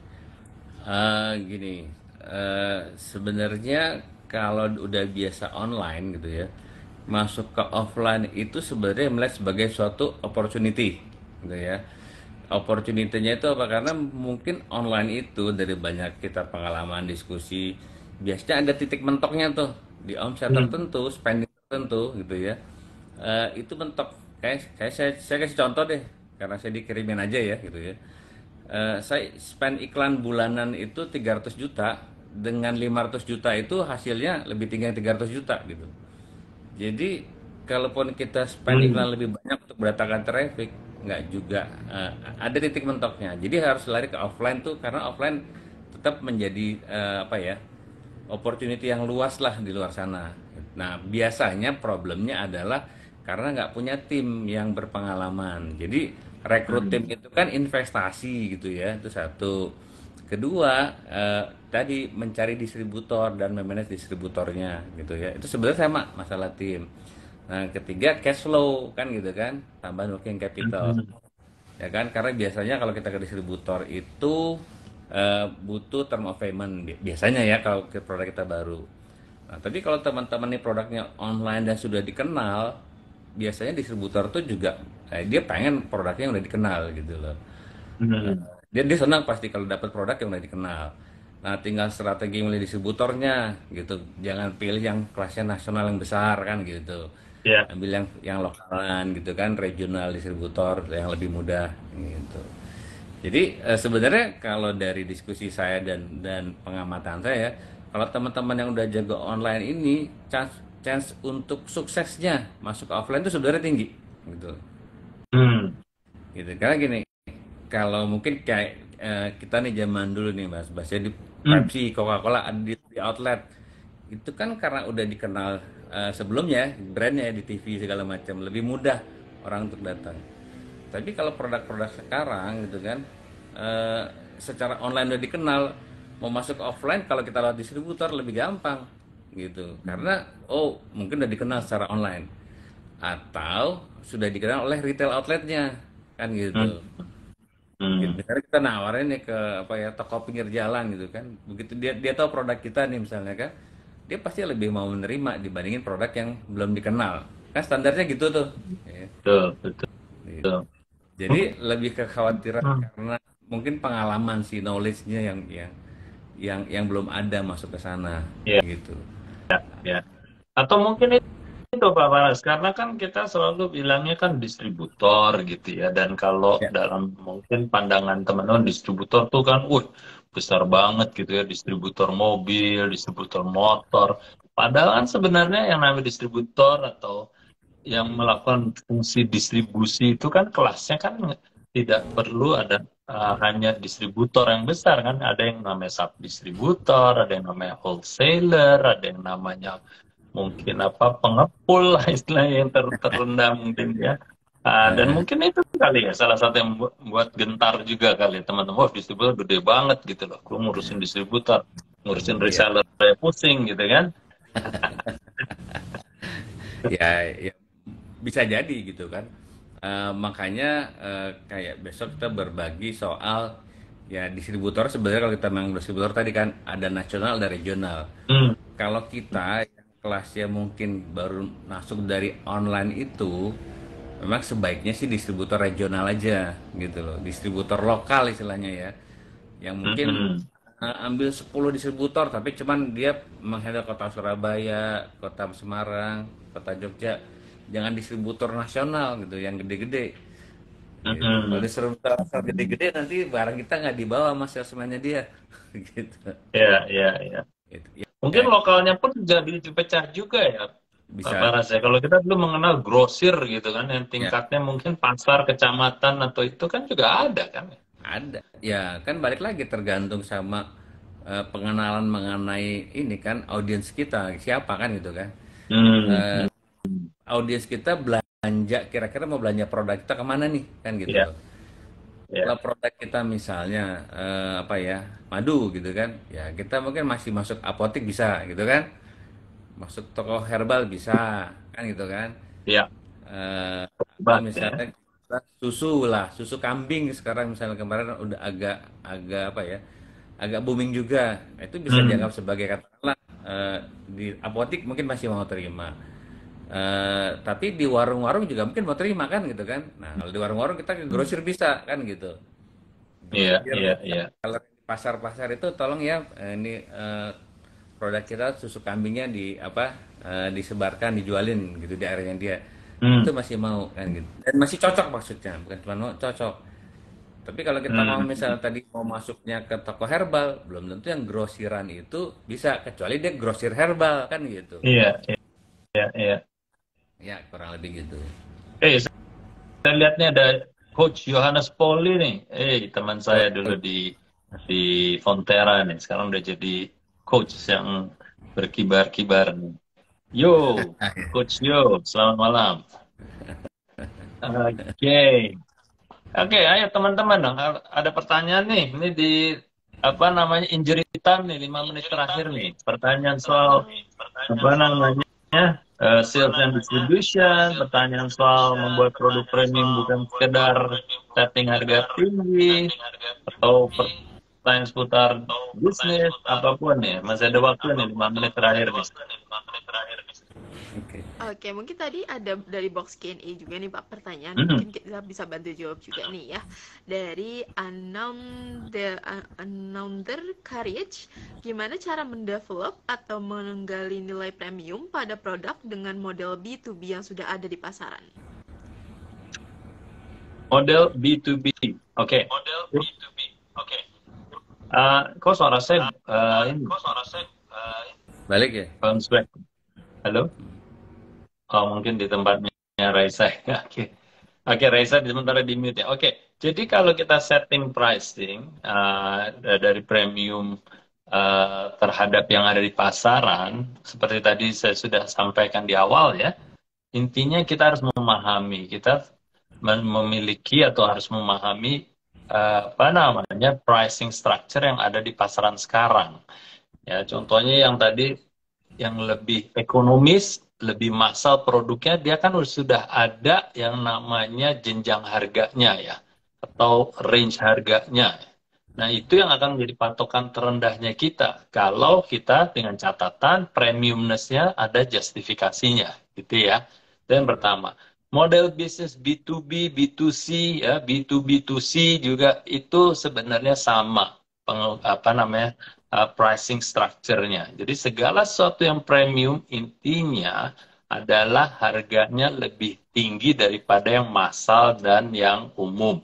Eh, gini, eh, sebenarnya kalau udah biasa online gitu ya, masuk ke offline itu sebenarnya melihat sebagai suatu opportunity, gitu ya. Opportunity-nya itu apa? Karena mungkin online itu dari banyak kita pengalaman diskusi, biasanya ada titik mentoknya tuh di omset Hmm. tertentu, spending tertentu, gitu ya. Eh, itu mentok. Kayak saya, saya, saya kasih contoh deh, karena saya dikirimin aja ya, gitu ya. Eh, saya spend iklan bulanan itu tiga ratus juta, dengan lima ratus juta itu hasilnya lebih tinggi yang tiga ratus juta gitu. Jadi kalaupun kita spend Hmm. iklan lebih banyak untuk mendatangkan traffic, nggak juga eh, ada titik mentoknya. Jadi harus lari ke offline tuh karena offline tetap menjadi eh, apa ya opportunity yang luas lah di luar sana. Nah biasanya problemnya adalah karena nggak punya tim yang berpengalaman. Jadi rekrut tim itu kan investasi gitu ya, itu satu. Kedua, eh, tadi mencari distributor dan memanage distributornya gitu ya. Itu sebenarnya sama masalah tim. Nah, ketiga cash flow kan gitu kan, tambahan working capital. Hmm. Ya kan? Karena biasanya kalau kita ke distributor itu eh, butuh term of payment bi- biasanya ya kalau ke produk kita baru. Nah, tapi kalau teman-teman nih produknya online dan sudah dikenal, biasanya distributor tuh juga eh, dia pengen produknya yang udah dikenal gitu loh. Hmm. Dia dia senang pasti kalau dapat produk yang udah dikenal. Nah, tinggal strategi milih distributornya gitu. Jangan pilih yang kelasnya nasional yang besar kan gitu. Ya. Ambil yang yang lokalan gitu kan, regional distributor yang lebih mudah gitu. Jadi eh, sebenarnya kalau dari diskusi saya dan dan pengamatan saya, kalau teman-teman yang udah jago online ini, chance chance untuk suksesnya masuk ke offline itu sebenarnya tinggi gitu. Hmm. Gitu. Karena gini, kalau mungkin kayak eh, kita nih zaman dulu nih Mas, bahasanya di Hmm. Pepsi, Coca-Cola ada di, di outlet. Itu kan karena udah dikenal eh, sebelumnya brandnya di T V segala macam, lebih mudah orang untuk datang. Tapi kalau produk-produk sekarang gitu kan, eh, secara online udah dikenal, mau masuk offline kalau kita lewat distributor lebih gampang gitu. Karena oh mungkin udah dikenal secara online atau sudah dikenal oleh retail outletnya kan gitu. Hmm. Gitu. Hmm. Misalnya kita nawarin nih ke apa ya toko pinggir jalan gitu kan. Begitu dia dia tahu produk kita nih misalnya kan, dia pasti lebih mau menerima dibandingin produk yang belum dikenal. Kan standarnya gitu tuh. Ya, Betul, betul, gitu. betul. Jadi lebih kekhawatiran Hmm. karena mungkin pengalaman si knowledge-nya yang yang yang yang belum ada masuk ke sana Ya, gitu. ya. Atau mungkin itu Pak Paras, karena kan kita selalu bilangnya kan distributor gitu ya, dan kalau Ya. dalam mungkin pandangan teman-teman distributor tuh kan, wah besar banget gitu ya, distributor mobil, distributor motor. Padahal kan sebenarnya yang namanya distributor atau yang melakukan fungsi distribusi itu kan kelasnya kan tidak perlu ada uh, hanya distributor yang besar kan, ada yang namanya sub distributor, ada yang namanya wholesaler, ada yang namanya mungkin apa pengepul lah istilahnya yang ter terendah mungkin ya. Ah, dan Eh, mungkin itu kali ya salah satu yang membuat membuat gentar juga kali ya teman-teman. Wah, distributor gede banget gitu loh. Gue ngurusin distributor, ngurusin ya, reseller kayak pusing gitu kan. ya, ya bisa jadi gitu kan. Eh, makanya eh, kayak besok kita berbagi soal ya distributor sebenarnya kalau kita memang distributor tadi kan ada nasional ada regional. Hmm. Kalau kita yang kelasnya mungkin baru masuk dari online itu memang sebaiknya sih distributor regional aja gitu loh. Distributor lokal istilahnya ya. Yang mungkin Hmm. eh, ambil sepuluh distributor tapi cuman dia menghandle kota Surabaya, kota Semarang, kota Jogja. Jangan distributor nasional gitu yang gede-gede gitu. Kalau Hmm. distributor gede-gede nanti barang kita nggak dibawa mas salesman-nya dia gitu. Ya, ya, ya. Gitu. Ya, Mungkin ya, lokalnya pun jadi dipecah juga ya, Pak bisa Paras ya. Kalau kita dulu mengenal grosir gitu kan, yang ya tingkatnya mungkin pasar, kecamatan atau itu kan juga ada kan. ada. Ya kan balik lagi tergantung sama eh, pengenalan mengenai ini kan audiens kita siapa kan gitu kan. Hmm. Eh, audiens kita belanja kira-kira mau belanja produk kita kemana nih kan gitu Ya, loh. ya. Kalau produk kita misalnya eh, apa ya madu gitu kan, ya kita mungkin masih masuk apotek bisa gitu kan, masuk toko herbal bisa kan gitu kan. Ya, Eh, atau obat ya. misalnya kita susu lah, susu kambing sekarang misalnya kemarin udah agak agak apa ya, agak booming juga. Itu bisa Hmm. dianggap sebagai katakanlah eh, di apotek mungkin masih mau terima. Eh, tapi di warung-warung juga mungkin mau terima kan gitu kan. Nah, kalau di warung-warung kita ke grosir bisa kan gitu. Iya, Grosir iya, iya. kalau di pasar-pasar itu tolong ya eh, ini eh, produk kita susu kambingnya di apa eh, disebarkan dijualin gitu di areanya dia Hmm. itu masih mau kan gitu dan masih cocok maksudnya bukan cuma mau cocok tapi kalau kita mau Hmm. misalnya tadi mau masuknya ke toko herbal belum tentu yang grosiran itu bisa kecuali dia grosir herbal kan gitu Iya, iya, iya. ya kurang lebih gitu. Eh, saya lihat nih ada Coach Yohanes Poli nih. Eh, teman saya dulu di di Fontera nih. Sekarang udah jadi coach yang berkibar-kibar nih. Yo, Coach Yo, selamat malam. Oke. Oke, ayo teman-teman dong. Ada pertanyaan nih. Ini di apa namanya injury time nih, lima menit terakhir nih. Pertanyaan soal apa namanya eh, sales and distribution, pertanyaan soal membuat produk premium bukan sekedar setting harga tinggi, atau pertanyaan seputar bisnis, apapun nih. Masih ada waktu nih, lima menit terakhir nih. Oke. Oke, mungkin tadi ada dari box Q and A juga nih Pak pertanyaan, Hmm. mungkin kita bisa bantu jawab juga nih ya. Dari Anounder Anounder Courage, gimana cara mendevelop atau menggali nilai premium pada produk dengan model B to B yang sudah ada di pasaran? Model B to B, oke. Model B to B. Oke. Eh, kok suara saya eh, ini Kok suara saya eh, Balik ya? bounce back? Halo? Oh, mungkin di tempatnya Raisa. Oke. Oke, Raisa di sementara di mute ya. Oke. Jadi kalau kita setting pricing eh, dari premium eh, terhadap yang ada di pasaran, seperti tadi saya sudah sampaikan di awal ya, intinya kita harus memahami, kita mem- memiliki atau harus memahami eh, apa namanya pricing structure yang ada di pasaran sekarang. Ya, contohnya yang tadi yang lebih ekonomis, lebih massal produknya, dia kan sudah ada yang namanya jenjang harganya ya, atau range harganya. Nah, itu yang akan menjadi patokan terendahnya kita. Kalau kita dengan catatan premiumness-nya ada justifikasinya, gitu ya. Itu yang pertama. Model bisnis B to B, B to C, ya, B to B to C juga itu sebenarnya sama. Peng, apa namanya, uh, pricing structure-nya. Jadi segala sesuatu yang premium intinya adalah harganya lebih tinggi daripada yang massal dan yang umum.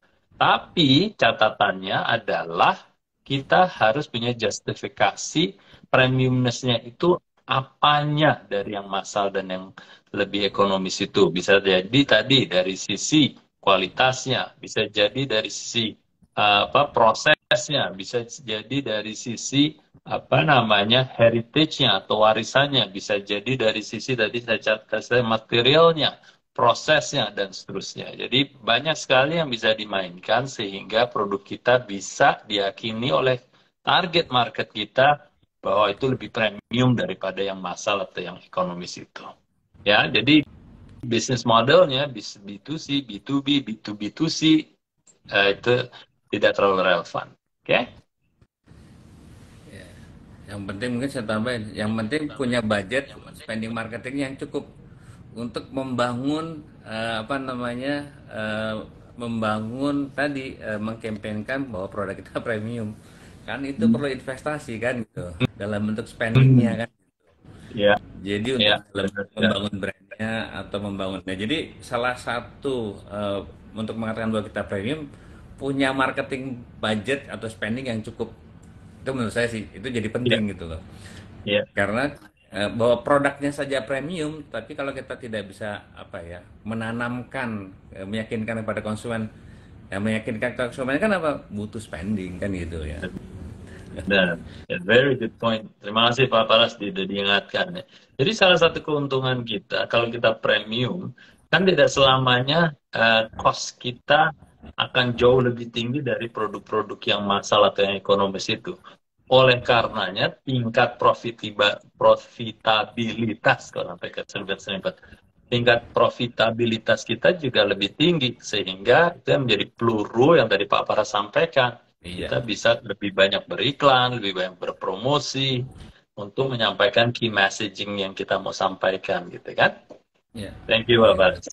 Tapi catatannya adalah kita harus punya justifikasi premiumness-nya itu apanya dari yang massal dan yang lebih ekonomis itu. Bisa jadi tadi dari sisi kualitasnya, bisa jadi dari sisi uh, apa prosesnya, bisa jadi dari sisi apa namanya heritage-nya atau warisannya, bisa jadi dari sisi tadi saya catat materialnya, prosesnya dan seterusnya. Jadi banyak sekali yang bisa dimainkan sehingga produk kita bisa diyakini oleh target market kita bahwa itu lebih premium daripada yang massal atau yang ekonomis itu. Ya, jadi bisnis modelnya B to C, B to B, B to B to C eh, itu tidak terlalu relevan. Oke? Okay? Ya. Yang penting mungkin saya tambahin, yang penting punya budget spending marketing yang cukup untuk membangun eh, apa namanya eh, membangun tadi eh, mengkampanyekan bahwa produk kita premium kan itu perlu investasi kan gitu dalam bentuk spendingnya kan. Ya. Jadi Ya, untuk benar, ya. membangun brandnya atau membangunnya. Jadi salah satu eh, untuk mengatakan bahwa kita premium punya marketing budget atau spending yang cukup, itu menurut saya sih itu jadi penting gitu loh. Ya. Karena eh, bahwa produknya saja premium, tapi kalau kita tidak bisa apa ya menanamkan, eh, meyakinkan kepada konsumen, ya meyakinkan konsumen kan apa butuh spending kan gitu ya. Nah, yeah, very good point. Terima kasih Pak Paras sudah diingatkan. Jadi salah satu keuntungan kita kalau kita premium kan tidak selamanya uh, cost kita akan jauh lebih tinggi dari produk-produk yang massal atau yang ekonomis itu. Oleh karenanya tingkat profitiba, profitabilitas kalau sampai ke serempet-serempet, tingkat profitabilitas kita juga lebih tinggi sehingga itu yang menjadi peluru yang tadi Pak Paras sampaikan. Iya. Kita bisa lebih banyak beriklan, lebih banyak berpromosi untuk menyampaikan key messaging yang kita mau sampaikan, gitu kan? Iya. Thank you, Bapak.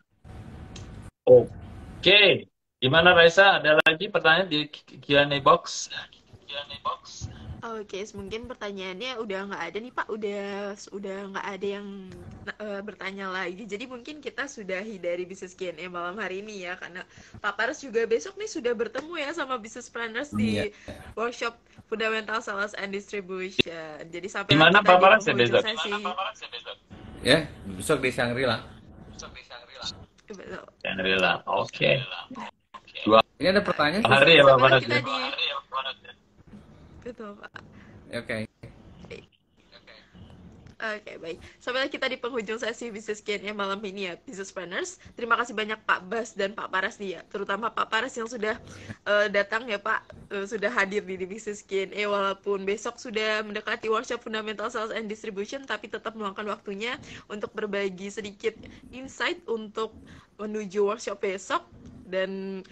Oke, okay. Gimana Raisa? Ada lagi pertanyaan di Q and A box? Q and A box? Oke, mungkin pertanyaannya udah nggak ada nih Pak, udah udah nggak ada yang uh, bertanya lagi. Jadi mungkin kita sudahi dari bisnis Q and A malam hari ini ya, karena Pak Paras juga besok nih sudah bertemu ya sama business planners di Iya. workshop Fundamental Sales and Distribution. Jadi sampai Di mana kita Pak di Paras ya penghujung besok? sesi. Ya, besok di Shangri-La. Besok di Shangri-La. Betul. Shangri-La. Oke. Ini ada pertanyaan. Hari ya Pak Sampai Paras. kita ya? di Betul Pak. Oke. Oke, baik. Sampailah kita di penghujung sesi bisnis Q and A malam ini ya, business planners. Terima kasih banyak Pak Bas dan Pak Paras nih ya, terutama Pak Paras yang sudah uh, datang ya Pak, uh, sudah hadir di, di bisnis Q and A walaupun besok sudah mendekati workshop Fundamental Sales and Distribution, tapi tetap meluangkan waktunya untuk berbagi sedikit insight untuk menuju workshop besok. Dan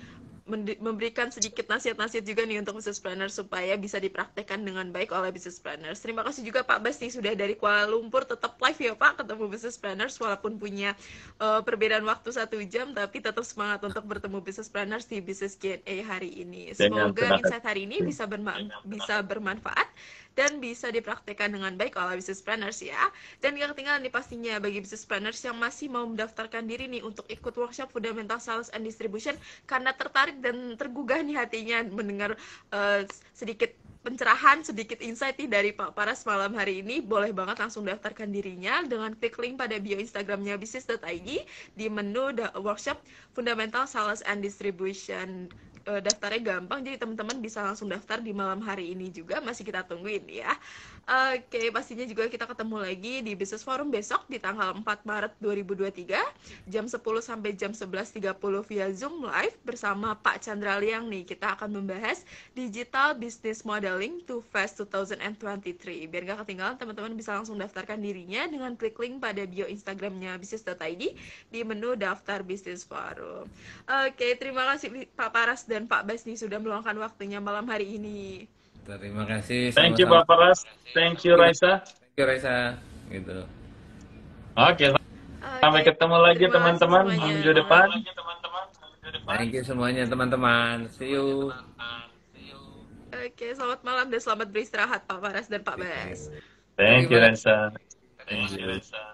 mendi- memberikan sedikit nasihat-nasihat juga nih untuk business planner supaya bisa dipraktekkan dengan baik oleh business planners. Terima kasih juga Pak Bas nih sudah dari Kuala Lumpur tetap live ya Pak ketemu business planners walaupun punya uh, perbedaan waktu satu jam tapi tetap semangat untuk bertemu business planners di Business Q and A hari ini. Dengan Semoga senang insight hari hati. ini bisa berma- bisa bermanfaat dan bisa dipraktekkan dengan baik oleh business planners ya. Dan gak ketinggalan nih pastinya bagi business planners yang masih mau mendaftarkan diri nih untuk ikut workshop Fundamental Sales and Distribution karena tertarik dan tergugah nih hatinya mendengar uh, sedikit pencerahan, sedikit insight nih dari Pak Paras malam hari ini, boleh banget langsung daftarkan dirinya dengan klik link pada bio Instagramnya bisnis dot i d di menu da- workshop Fundamental Sales and Distribution. Uh, daftarnya gampang, jadi teman-teman bisa langsung daftar di malam hari ini juga, masih kita tungguin ya. Oke, pastinya juga kita ketemu lagi di Business Forum besok di tanggal empat Maret dua ribu dua puluh tiga jam sepuluh sampai jam sebelas tiga puluh via Zoom live bersama Pak Chandra Liang nih. Kita akan membahas Digital Business Modeling to Fast dua ribu dua puluh tiga. Biar gak ketinggalan, teman-teman bisa langsung daftarkan dirinya dengan klik link pada bio Instagramnya bisnis dot i d di menu daftar Business Forum. Oke, terima kasih Pak Paras dan Pak Bas nih sudah meluangkan waktunya malam hari ini. Terima kasih, Thank you sama-sama. Pak Paras. Thank you Raisa. Thank you, Raisa. Gitu. Oke, sampai Oke, ketemu lagi terima kasih teman-teman semuanya. minggu depan. Thank you semuanya teman-teman. See you. Oke, selamat malam dan selamat beristirahat Pak Paras dan Pak Bas. Thank you Terima Raisa. Thank you, Raisa.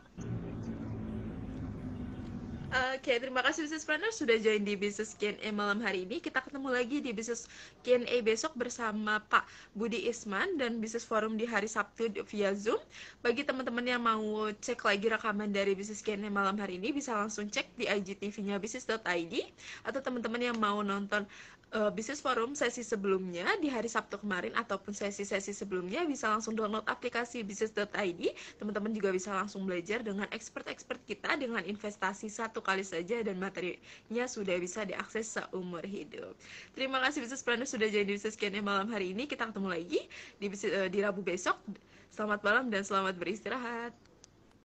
Oke, terima kasih Business Planner sudah join di Business Q and A malam hari ini. Kita ketemu lagi di Business Q and A besok bersama Pak Budi Isman dan Business Forum di hari Sabtu via Zoom. Bagi teman-teman yang mau cek lagi rekaman dari Business Q and A malam hari ini, bisa langsung cek di I G T V-nya bisnis dot i d. Atau teman-teman yang mau nonton uh, Business Forum sesi sebelumnya di hari Sabtu kemarin ataupun sesi-sesi sebelumnya, bisa langsung download aplikasi bisnis dot i d. Teman-teman juga bisa langsung belajar dengan expert-expert kita dengan investasi satu kali saja dan materinya sudah bisa diakses seumur hidup. Terima kasih Business Planner sudah jadi Business Q and A malam hari ini. Kita ketemu lagi di, di Rabu besok. Selamat malam dan selamat beristirahat.